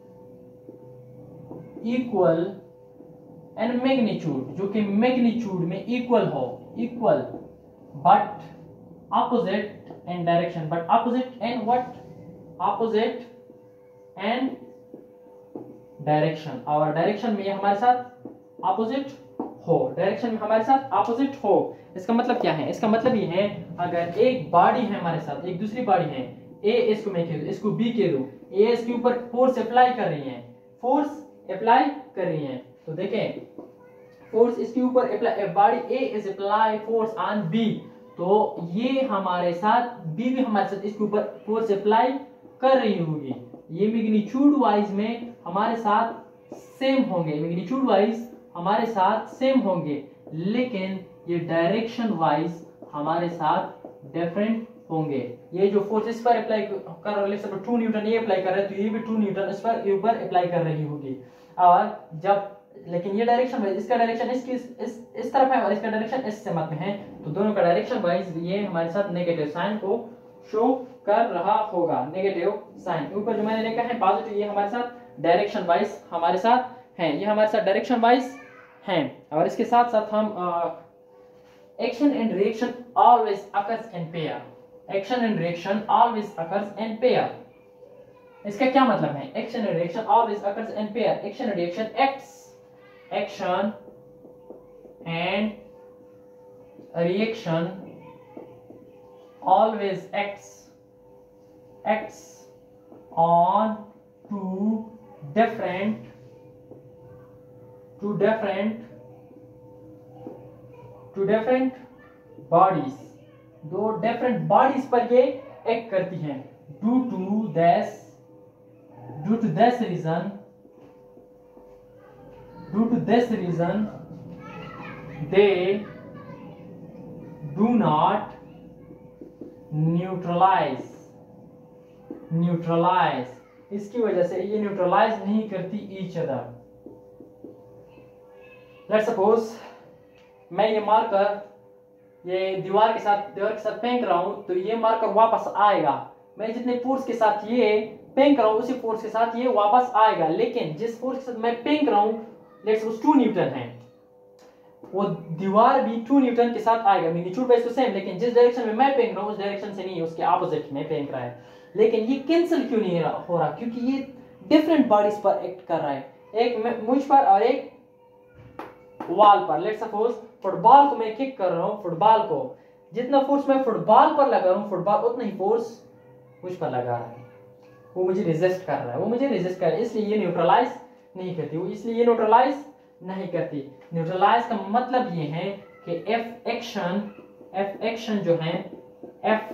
A: equal and magnitude, जो कि magnitude में equal हो, equal but opposite in direction, but opposite and what, opposite and direction, और डायरेक्शन में हमारे साथ ऑपोजिट हो, डायरेक्शन में हमारे साथ ऑपोजिट हो। इसका मतलब क्या है, इसका मतलब ये है अगर एक बॉडी है हमारे साथ, एक दूसरी बॉडी है, ए इसको मैं कह दूं, इसको बी कह दूं, ए इसके ऊपर फोर्स अप्लाई कर रही है, फोर्स अप्लाई कर रही है, तो देखें फोर्स इसके ऊपर apply, body A is apply force on B, तो ये हमारे साथ बी भी हमारे साथ इसके ऊपर फोर्स अप्लाई कर रही होगी। ये मैग्नीट्यूड वाइज में हमारे साथ सेम होंगे, मैग्नीट्यूड वाइज हमारे साथ सेम होंगे, लेकिन ये डायरेक्शन वाइज हमारे साथ डिफरेंट होंगे। ये जो फोर्स इस पर अप्लाई कर रहा है, 2 न्यूटन ये अप्लाई कर रहा है, तो ये भी 2 न्यूटन इस पर ऊपर अप्लाई कर रही होगी। और जब लेकिन ये डायरेक्शन वाइज, इसका डायरेक्शन इसकी इस तरफ है और इसका डायरेक्शन इस मत में है, तो दोनों का डायरेक्शन वाइज ये हमारे साथ नेगेटिव साइन को शो कर रहा होगा, नेगेटिव साइन। ऊपर जो मैंने लिखा है पॉजिटिव, ये हमारे साथ डायरेक्शन वाइज हमारे साथ हैं, ये हमारे साथ डायरेक्शन वाइज हैं। और इसके साथ साथ हम action and reaction always occurs in pair, action and reaction always occurs in pair. इसका क्या मतलब है, action and reaction always occurs in pair, action and reaction acts, action and reaction always acts on two different bodies, दो different bodies पर ये एक्ट करती हैं। due to this reason they do not neutralise, इसकी वजह से ये न्यूट्रलाइज नहीं करती ईच अदर। लेट्स सपोज मैं ये मार्कर ये दीवार के साथ फेंक रहा हूं, तो ये मार्कर वापस आएगा, मैं जितने फोर्स के साथ ये फेंक रहा हूं उसी फोर्स के साथ ये वापस आएगा, लेकिन जिस फोर्स के साथ मैं फेंक रहा हूं लेट्स सपोज 2 न्यूटन है, वो दीवार भी 2 न्यूटन के साथ आएगा, मैग्नीट्यूड वाइज तो सेम, लेकिन जिस डायरेक्शन में मैं फेंक रहा हूं उस डायरेक्शन से नहीं, उसके ऑपोजिट में फेंक रहा है। लेकिन ये कैंसिल क्यों नहीं हो रहा, क्योंकि ये डिफरेंट बॉडीज पर एक्ट कर रहा है, एक मुझ पर और एक वॉल पर। लेट्स सपोज फुटबॉल को मैं किक कर रहा हूं, फुटबॉल को जितना फोर्स मैं फुटबॉल पर लगा रहा हूं, फुटबॉल उतना ही फोर्स मुझ पर लगा रहा है, वो मुझे रेजिस्ट कर रहा है, इसलिए ये न्यूट्रलाइज नहीं करती, वो इसलिए ये न्यूट्रलाइज नहीं करती। न्यूट्रलाइज का मतलब ये है कि एफ एक्शन जो है, F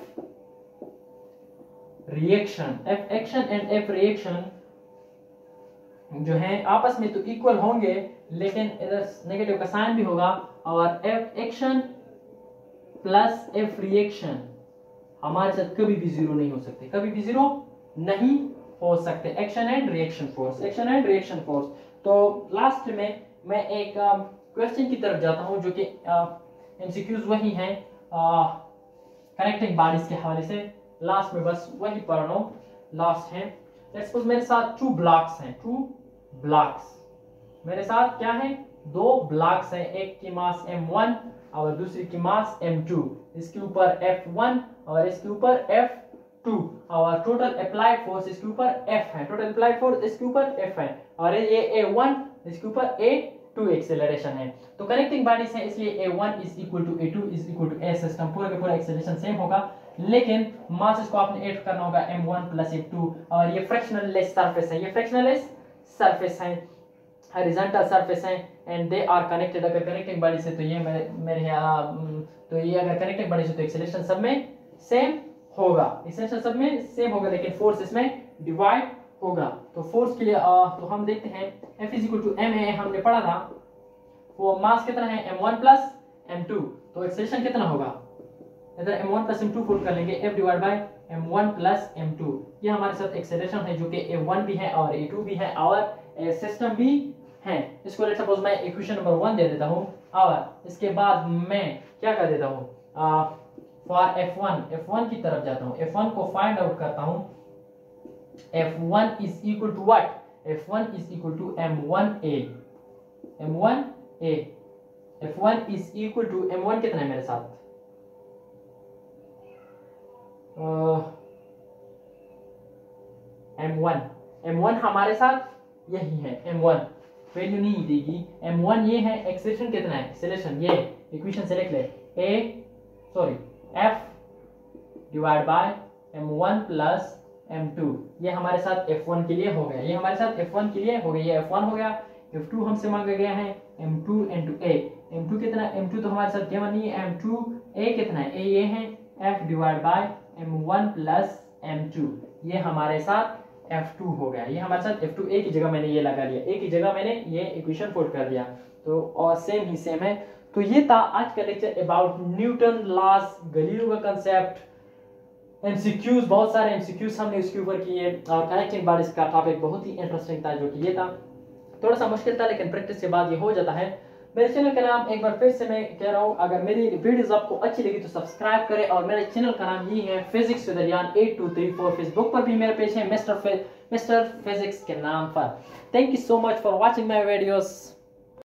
A: reaction and F reaction जो है आपस में तो इक्वल होंगे, लेकिन इधर नेगेटिव का साइन भी होगा, और F action plus F reaction हमारे साथ कभी भी जीरो नहीं हो सकते, कभी भी जीरो नहीं हो सकते। Action and reaction force. तो लास्ट में मैं एक क्वेश्चन की तरफ जाता हूं, जो कि एमसीक्यूज वही हैं कनेक्टिंग बॉडीज के हवाले से, लास्ट में बस वही पढ़ रहा हूं, लास्ट है। लेट्स सपोज मेरे साथ 2 ब्लॉक्स हैं, 2 ब्लॉक्स मेरे साथ क्या है, 2 ब्लॉक्स हैं, एक की मास m1 और दूसरी की मास m2, इसके ऊपर f1 और इसके ऊपर f2, और टोटल अप्लाइड फोर्स इसके ऊपर f है, टोटल अप्लाइड फोर्स इसके ऊपर f है, और ये a1 इसके ऊपर a2 एक्सेलरेशन है। तो कनेक्टिंग बॉडीज है, इसलिए a1 is equal to a2 is equal to a system, पूरा का पूरा एक्सेलरेशन सेम होगा, लेकिन मास इसको आपने ऐड करना होगा m1 प्लस m2, और ये फ्रैक्शनल लेस सरफेस है, ये फ्रैक्शनल लेस सरफेस है, हॉरिजॉन्टल सरफेस है, एंड दे आर कनेक्टेड। अगर कनेक्टिंग बॉडी से तो ये मेरे यहाँ तो ये अगर कनेक्टिंग बॉडी से तो एक्सेलरेशन सब में सेम होगा, एक्सेलरेशन सब में सेम होगा, लेकिन फोर्स इसमें डिवाइड होगा। तो फोर्स के लिए तो हम देखते हैं F is equal to ma हमने पढ़ा था, वो मास कितना है m1 प्लस m2, तो एक्सेलरेशन कितना होगा, इधर m1 प्लस m2 पुट कर लेंगे, F divide bye m1 plus m2। ये हमारे साथ एक्सेलरेशन है जो कि a1 भी है और a2 भी है और सिस्टम भी है। इसको लेट सपोज मैं इक्वेशन नंबर 1 दे देता हूँ, और इसके बाद मैं क्या कर देता हूँ, फॉर f1 की तरफ जाता हूँ, f1 को फाइंड आउट करता हूँ। f1 is equal to what, f1 is equal to m1a, f1 is equal to m1 कितना है मेरे साथ, m1 हमारे साथ यही है, m1 वैल्यू नहीं देगी, m1 ये है, एक्सेलरेशन कितना है, एक्सेलरेशन ये इक्वेशन से लिख ले f divide bye m1 plus m2, ये हमारे साथ f1 के लिए हो गया, ये हमारे साथ f1 के लिए हो गया, ये f1 हो गया। f2 हमसे मांगा गया है m2 into a, m2 कितना है, m2 तो हमारे साथ गिवन नहीं है, m2a कितना है, a ये है, f divide bye m1 plus m2, ये हमारे साथ f2 हो गया, ये हमारे साथ f2, a की जगह मैंने ये लगा लिया, a की जगह मैंने ये इक्वेशन पुट कर दिया, तो और सेम ही सेम है। तो ये था आज का lecture about Newton laws, Galileo का कांसेप्ट, एमसीक्यूज, बहुत सारे एमसीक्यूज हमने इसके ऊपर किए, और कनेक्टिंग बॉडीज का टॉपिक बहुत ही इंटरेस्टिंग था, जो कि ये था थोड़ा सा मुश्किल था, लेकिन प्रैक्टिस के बाद ये हो जाता है। मेरे चैनल का नाम एक बार फिर से मैं कह रहा हूँ, अगर मेरी वीडियोस आपको अच्छी लगी तो सब्सक्राइब करें, और मेरे चैनल का नाम ये है फिजिक्स विद रियान 8234, फेसबुक पर भी मेरा पेज है मिस्टर फिजिक्स के नाम पर। Thank you so much for watching my videos.